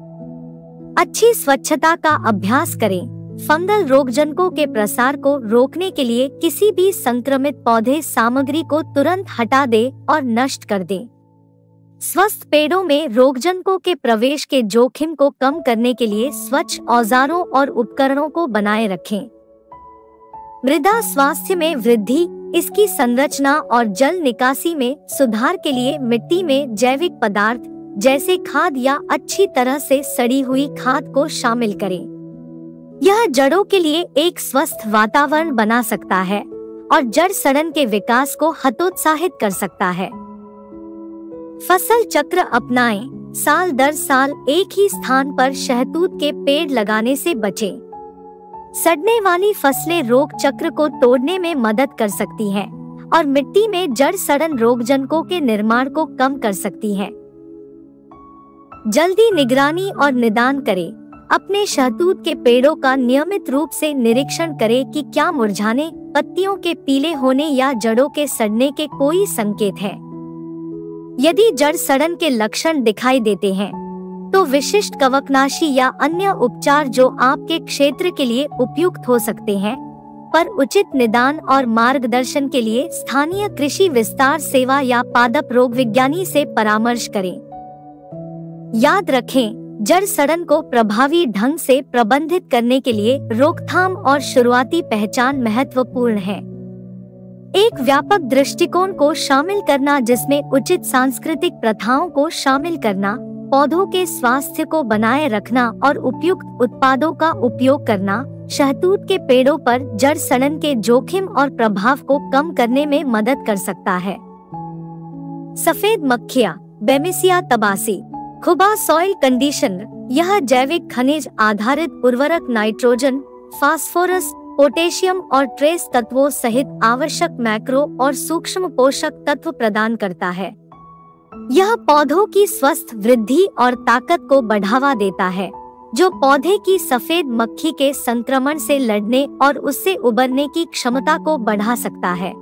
अच्छी स्वच्छता का अभ्यास करें। फंगल रोगजनकों के प्रसार को रोकने के लिए किसी भी संक्रमित पौधे सामग्री को तुरंत हटा दे और नष्ट कर दे। स्वस्थ पेड़ों में रोगजनकों के प्रवेश के जोखिम को कम करने के लिए स्वच्छ औजारों और उपकरणों को बनाए रखें। मृदा स्वास्थ्य में वृद्धि, इसकी संरचना और जल निकासी में सुधार के लिए मिट्टी में जैविक पदार्थ जैसे खाद या अच्छी तरह से सड़ी हुई खाद को शामिल करें। यह जड़ों के लिए एक स्वस्थ वातावरण बना सकता है और जड़ सड़न के विकास को हतोत्साहित कर सकता है। फसल चक्र अपनाएं। साल दर साल एक ही स्थान पर शहतूत के पेड़ लगाने से बचें। सड़ने वाली फसलें रोग चक्र को तोड़ने में मदद कर सकती हैं और मिट्टी में जड़ सड़न रोगजनकों के निर्माण को कम कर सकती हैं। जल्दी निगरानी और निदान करें। अपने शहतूत के पेड़ों का नियमित रूप से निरीक्षण करें कि क्या मुरझाने, पत्तियों के पीले होने या जड़ों के सड़ने के कोई संकेत हैं। यदि जड़ सड़न के लक्षण दिखाई देते हैं, तो विशिष्ट कवकनाशी या अन्य उपचार जो आपके क्षेत्र के लिए उपयुक्त हो सकते हैं, पर उचित निदान और मार्गदर्शन के लिए स्थानीय कृषि विस्तार सेवा या पादप रोग विज्ञानी से परामर्श करें। याद रखें, जड़ सड़न को प्रभावी ढंग से प्रबंधित करने के लिए रोकथाम और शुरुआती पहचान महत्वपूर्ण है। एक व्यापक दृष्टिकोण को शामिल करना जिसमें उचित सांस्कृतिक प्रथाओं को शामिल करना, पौधों के स्वास्थ्य को बनाए रखना और उपयुक्त उत्पादों का उपयोग करना, शहतूत के पेड़ों पर जड़ सड़न के जोखिम और प्रभाव को कम करने में मदद कर सकता है। सफेद मक्खियाँ, bemisia tabaci. Khuba soil conditioner, यह जैविक खनिज आधारित उर्वरक नाइट्रोजन, फास्फोरस, पोटेशियम और ट्रेस तत्वों सहित आवश्यक मैक्रो और सूक्ष्म पोषक तत्व प्रदान करता है। यह पौधों की स्वस्थ वृद्धि और ताकत को बढ़ावा देता है, जो पौधे की सफेद मक्खी के संक्रमण से लड़ने और उससे उबरने की क्षमता को बढ़ा सकता है।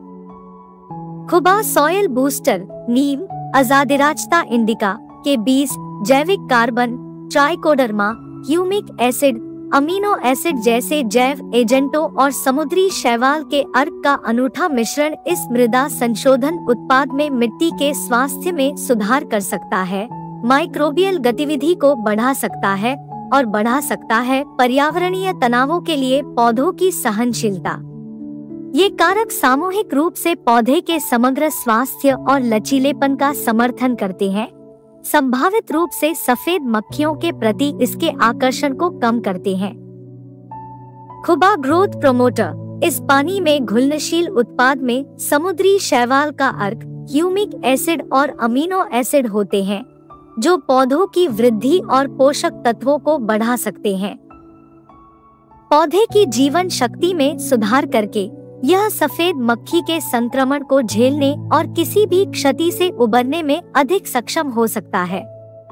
Khuba soil booster, neem, azadirachta indica के बीज जैविक carbon, trichoderma, humic acid, amino acid जैसे जैव एजेंटों और समुद्री शैवाल के अर्क का अनूठा मिश्रण इस मृदा संशोधन उत्पाद में मिट्टी के स्वास्थ्य में सुधार कर सकता है, माइक्रोबियल गतिविधि को बढ़ा सकता है और बढ़ा सकता है पर्यावरणीय तनावों के लिए पौधों की सहनशीलता। ये कारक सामूहिक रूप से पौधे के समग्र स्वास्थ्य और लचीलेपन का समर्थन करते हैं, संभावित रूप से सफेद मक्खियों के प्रति इसके आकर्षण को कम करते हैं। खुबा ग्रोथ प्रोमोटर, इस पानी में घुलनशील उत्पाद में समुद्री शैवाल का अर्क, ह्यूमिक एसिड और अमीनो एसिड होते हैं, जो पौधों की वृद्धि और पोषक तत्वों को बढ़ा सकते हैं। पौधे की जीवन शक्ति में सुधार करके यह सफेद मक्खी के संक्रमण को झेलने और किसी भी क्षति से उबरने में अधिक सक्षम हो सकता है।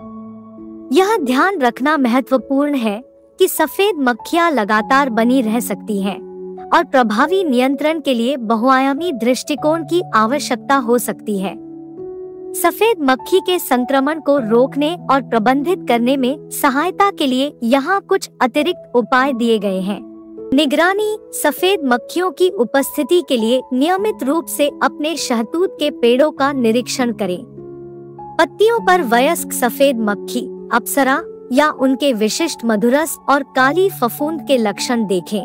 यह ध्यान रखना महत्वपूर्ण है कि सफेद मक्खियां लगातार बनी रह सकती हैं और प्रभावी नियंत्रण के लिए बहुआयामी दृष्टिकोण की आवश्यकता हो सकती है। सफेद मक्खी के संक्रमण को रोकने और प्रबंधित करने में सहायता के लिए यहाँ कुछ अतिरिक्त उपाय दिए गए हैं। निगरानी, सफेद मक्खियों की उपस्थिति के लिए नियमित रूप से अपने शहतूत के पेड़ों का निरीक्षण करें। पत्तियों पर वयस्क सफेद मक्खी, अप्सरा या उनके विशिष्ट मधुरस और काली फफूंद के लक्षण देखें।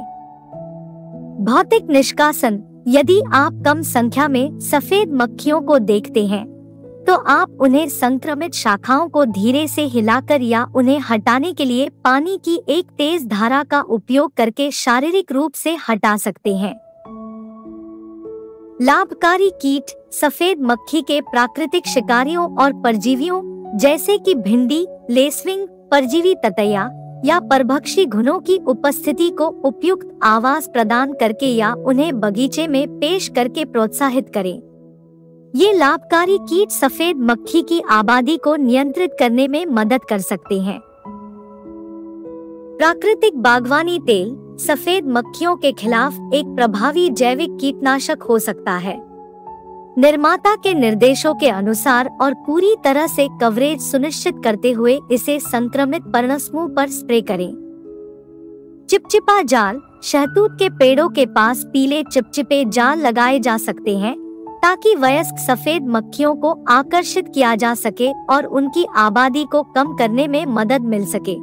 भौतिक निष्कासन, यदि आप कम संख्या में सफेद मक्खियों को देखते हैं, तो आप उन्हें संक्रमित शाखाओं को धीरे से हिलाकर या उन्हें हटाने के लिए पानी की एक तेज धारा का उपयोग करके शारीरिक रूप से हटा सकते हैं। लाभकारी कीट, सफेद मक्खी के प्राकृतिक शिकारियों और परजीवियों जैसे कि भिंडी, लेसविंग, परजीवी ततैया या परभक्षी घुनों की उपस्थिति को उपयुक्त आवास प्रदान करके या उन्हें बगीचे में पेश करके प्रोत्साहित करें। ये लाभकारी कीट सफेद मक्खी की आबादी को नियंत्रित करने में मदद कर सकते हैं। प्राकृतिक बागवानी तेल सफेद मक्खियों के खिलाफ एक प्रभावी जैविक कीटनाशक हो सकता है। निर्माता के निर्देशों के अनुसार और पूरी तरह से कवरेज सुनिश्चित करते हुए इसे संक्रमित पर्णसमूह पर स्प्रे करें। चिपचिपा जाल शहतूत के पेड़ों के पास पीले चिपचिपे जाल लगाए जा सकते हैं ताकि वयस्क सफेद मक्खियों को आकर्षित किया जा सके और उनकी आबादी को कम करने में मदद मिल सके।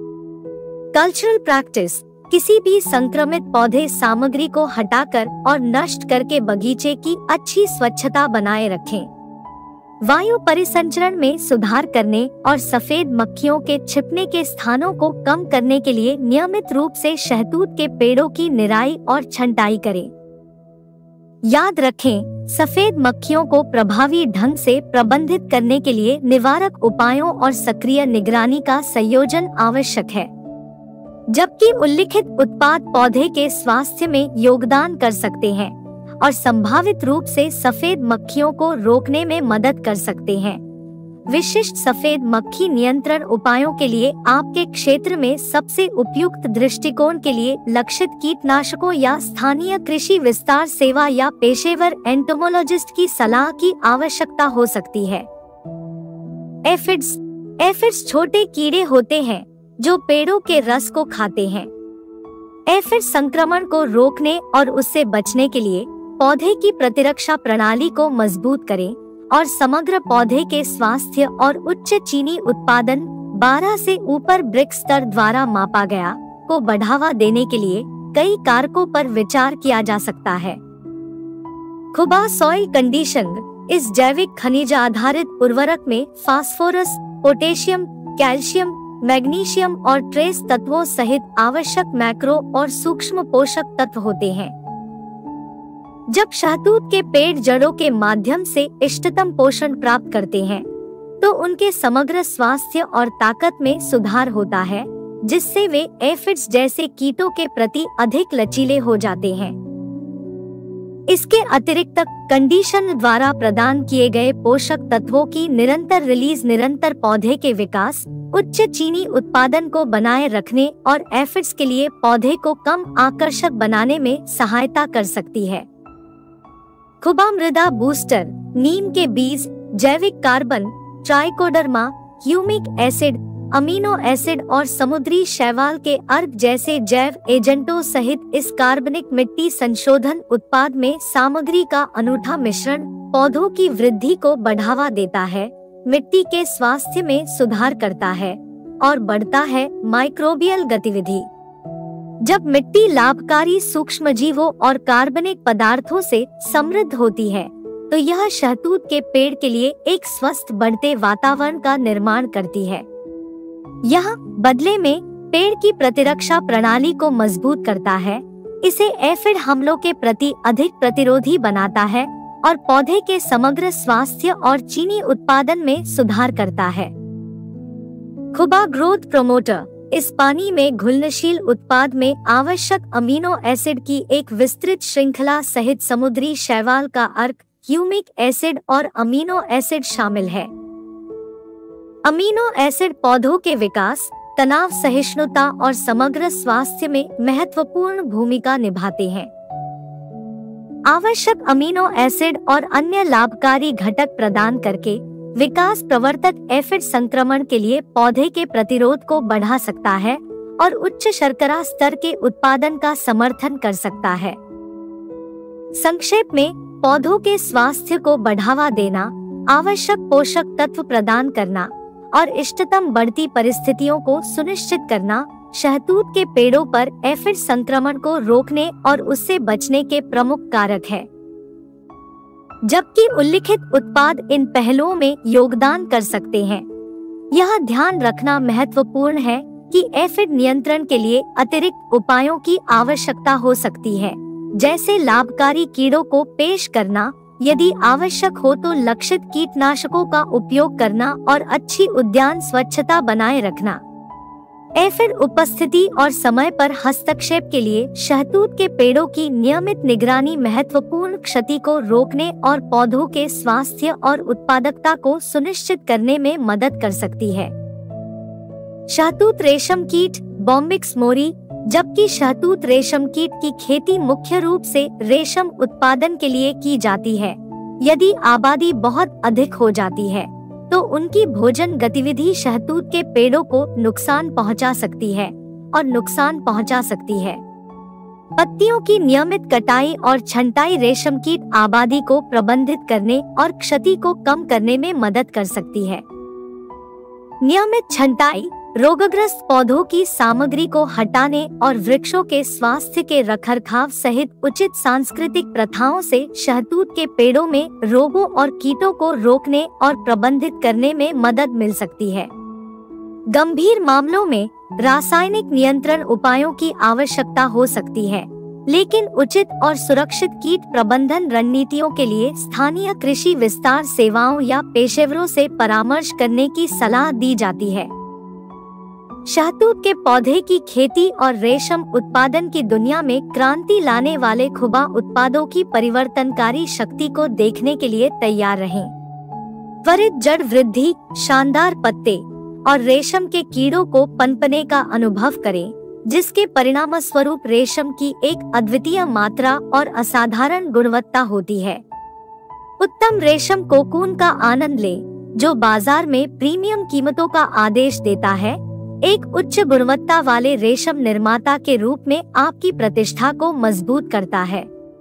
कल्चरल प्रैक्टिस किसी भी संक्रमित पौधे सामग्री को हटाकर और नष्ट करके बगीचे की अच्छी स्वच्छता बनाए रखें। वायु परिसंचरण में सुधार करने और सफेद मक्खियों के छिपने के स्थानों को कम करने के लिए नियमित रूप से शहतूत के पेड़ों की निराई और छंटाई करें। याद रखें, सफेद मक्खियों को प्रभावी ढंग से प्रबंधित करने के लिए निवारक उपायों और सक्रिय निगरानी का संयोजन आवश्यक है। जबकि उल्लिखित उत्पाद पौधे के स्वास्थ्य में योगदान कर सकते हैं और संभावित रूप से सफेद मक्खियों को रोकने में मदद कर सकते हैं। विशिष्ट सफेद मक्खी नियंत्रण उपायों के लिए आपके क्षेत्र में सबसे उपयुक्त दृष्टिकोण के लिए लक्षित कीटनाशकों या स्थानीय कृषि विस्तार सेवा या पेशेवर एंटोमोलॉजिस्ट की सलाह की आवश्यकता हो सकती है। एफिड्स एफिड्स छोटे कीड़े होते हैं जो पेड़ों के रस को खाते हैं। एफिड संक्रमण को रोकने और उससे बचने के लिए पौधे की प्रतिरक्षा प्रणाली को मजबूत करें और समग्र पौधे के स्वास्थ्य और उच्च चीनी उत्पादन बारह से ऊपर ब्रिक स्तर द्वारा मापा गया को बढ़ावा देने के लिए कई कारकों पर विचार किया जा सकता है। खुबा सॉइल कंडीशनिंग इस जैविक खनिज आधारित उर्वरक में फास्फोरस, पोटेशियम, कैल्शियम, मैग्नीशियम और ट्रेस तत्वों सहित आवश्यक मैक्रो और सूक्ष्म पोषक तत्व होते हैं। जब शहतूत के पेड़ जड़ों के माध्यम से इष्टतम पोषण प्राप्त करते हैं, तो उनके समग्र स्वास्थ्य और ताकत में सुधार होता है, जिससे वे एफिड्स जैसे कीटों के प्रति अधिक लचीले हो जाते हैं। इसके अतिरिक्त कंडीशन द्वारा प्रदान किए गए पोषक तत्वों की निरंतर रिलीज निरंतर पौधे के विकास, उच्च चीनी उत्पादन को बनाए रखने और एफिड्स के लिए पौधे को कम आकर्षक बनाने में सहायता कर सकती है। खुबा मृदा बूस्टर नीम के बीज, जैविक carbon, trichoderma, humic acid, amino acid और समुद्री शैवाल के अर्क जैसे जैव एजेंटों सहित इस कार्बनिक मिट्टी संशोधन उत्पाद में सामग्री का अनूठा मिश्रण पौधों की वृद्धि को बढ़ावा देता है, मिट्टी के स्वास्थ्य में सुधार करता है और बढ़ता है माइक्रोबियल गतिविधि। जब मिट्टी लाभकारी सूक्ष्मजीवों और कार्बनिक पदार्थों से समृद्ध होती है, तो यह शहतूत के पेड़ के लिए एक स्वस्थ बढ़ते वातावरण का निर्माण करती है। यह बदले में पेड़ की प्रतिरक्षा प्रणाली को मजबूत करता है, इसे एफिड हमलों के प्रति अधिक प्रतिरोधी बनाता है और पौधे के समग्र स्वास्थ्य और चीनी उत्पादन में सुधार करता है। खुबा ग्रोथ प्रोमोटर इस पानी में घुलनशील उत्पाद में आवश्यक अमीनो एसिड की एक विस्तृत श्रृंखला सहित समुद्री शैवाल का अर्क, ह्यूमिक एसिड और अमीनो एसिड शामिल है। अमीनो एसिड पौधों के विकास, तनाव सहिष्णुता और समग्र स्वास्थ्य में महत्वपूर्ण भूमिका निभाते हैं। आवश्यक अमीनो एसिड और अन्य लाभकारी घटक प्रदान करके विकास प्रवर्तक एफिड संक्रमण के लिए पौधे के प्रतिरोध को बढ़ा सकता है और उच्च शर्करा स्तर के उत्पादन का समर्थन कर सकता है। संक्षेप में, पौधों के स्वास्थ्य को बढ़ावा देना, आवश्यक पोषक तत्व प्रदान करना और इष्टतम बढ़ती परिस्थितियों को सुनिश्चित करना शहतूत के पेड़ों पर एफिड संक्रमण को रोकने और उससे बचने के प्रमुख कारक है। जबकि उल्लिखित उत्पाद इन पहलुओं में योगदान कर सकते हैं, यह ध्यान रखना महत्वपूर्ण है कि एफिड नियंत्रण के लिए अतिरिक्त उपायों की आवश्यकता हो सकती है, जैसे लाभकारी कीड़ों को पेश करना यदि आवश्यक हो तो लक्षित कीटनाशकों का उपयोग करना और अच्छी उद्यान स्वच्छता बनाए रखना। एफिड उपस्थिति और समय पर हस्तक्षेप के लिए शहतूत के पेड़ों की नियमित निगरानी महत्वपूर्ण क्षति को रोकने और पौधों के स्वास्थ्य और उत्पादकता को सुनिश्चित करने में मदद कर सकती है। शहतूत रेशम कीट बॉम्बिक्स मोरी। जबकि शहतूत रेशम कीट की खेती मुख्य रूप से रेशम उत्पादन के लिए की जाती है, यदि आबादी बहुत अधिक हो जाती है तो उनकी भोजन गतिविधि शहतूत के पेड़ों को नुकसान पहुंचा सकती है और नुकसान पहुंचा सकती है। पत्तियों की नियमित कटाई और छंटाई रेशम कीट आबादी को प्रबंधित करने और क्षति को कम करने में मदद कर सकती है। नियमित छंटाई रोगग्रस्त पौधों की सामग्री को हटाने और वृक्षों के स्वास्थ्य के रखरखाव सहित उचित सांस्कृतिक प्रथाओं से शहतूत के पेड़ों में रोगों और कीटों को रोकने और प्रबंधित करने में मदद मिल सकती है। गंभीर मामलों में रासायनिक नियंत्रण उपायों की आवश्यकता हो सकती है, लेकिन उचित और सुरक्षित कीट प्रबंधन रणनीतियों के लिए स्थानीय कृषि विस्तार सेवाओं या पेशेवरों से परामर्श करने की सलाह दी जाती है। शहतूत के पौधे की खेती और रेशम उत्पादन की दुनिया में क्रांति लाने वाले खुबा उत्पादों की परिवर्तनकारी शक्ति को देखने के लिए तैयार रहें। त्वरित जड़ वृद्धि, शानदार पत्ते और रेशम के कीड़ों को पनपने का अनुभव करें, जिसके परिणामस्वरूप रेशम की एक अद्वितीय मात्रा और असाधारण गुणवत्ता होती है। उत्तम रेशम कोकून का आनंद लें, जो बाजार में प्रीमियम कीमतों का आदेश देता है। एक उच्च गुणवत्ता वाले रेशम निर्माता के रूप में आपकी प्रतिष्ठा को मजबूत करता है।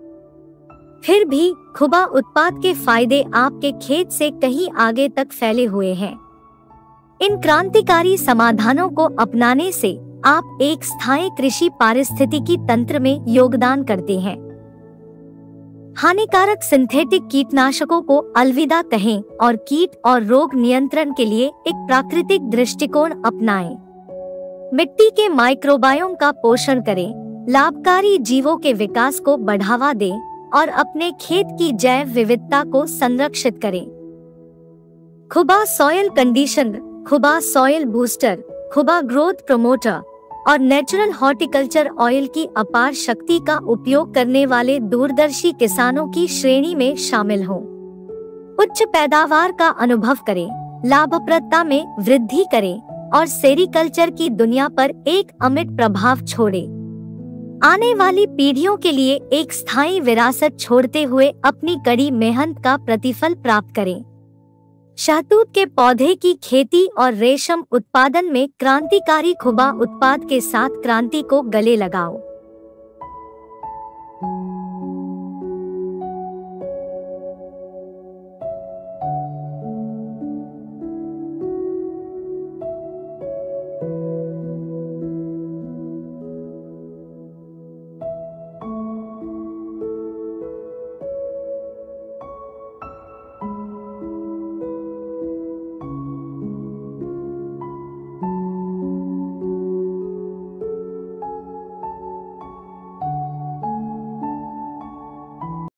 फिर भी खुबा उत्पाद के फायदे आपके खेत से कहीं आगे तक फैले हुए हैं। इन क्रांतिकारी समाधानों को अपनाने से आप एक स्थायी कृषि पारिस्थितिकी तंत्र में योगदान करते हैं। हानिकारक सिंथेटिक कीटनाशकों को अलविदा कहें और कीट और रोग नियंत्रण के लिए एक प्राकृतिक दृष्टिकोण अपनाएं। मिट्टी के माइक्रोबायोम का पोषण करें, लाभकारी जीवों के विकास को बढ़ावा दें और अपने खेत की जैव विविधता को संरक्षित करें। Khuba soil conditioner, Khuba soil booster, Khuba growth promoter और नेचुरल हॉर्टिकल्चर ऑयल की अपार शक्ति का उपयोग करने वाले दूरदर्शी किसानों की श्रेणी में शामिल हों। उच्च पैदावार का अनुभव करें, लाभप्रदता में वृद्धि करें और सेरीकल्चर की दुनिया पर एक अमिट प्रभाव छोड़ें। आने वाली पीढ़ियों के लिए एक स्थायी विरासत छोड़ते हुए अपनी कड़ी मेहनत का प्रतिफल प्राप्त करें। शहतूत के पौधे की खेती और रेशम उत्पादन में क्रांतिकारी खुबा उत्पाद के साथ क्रांति को गले लगाओ।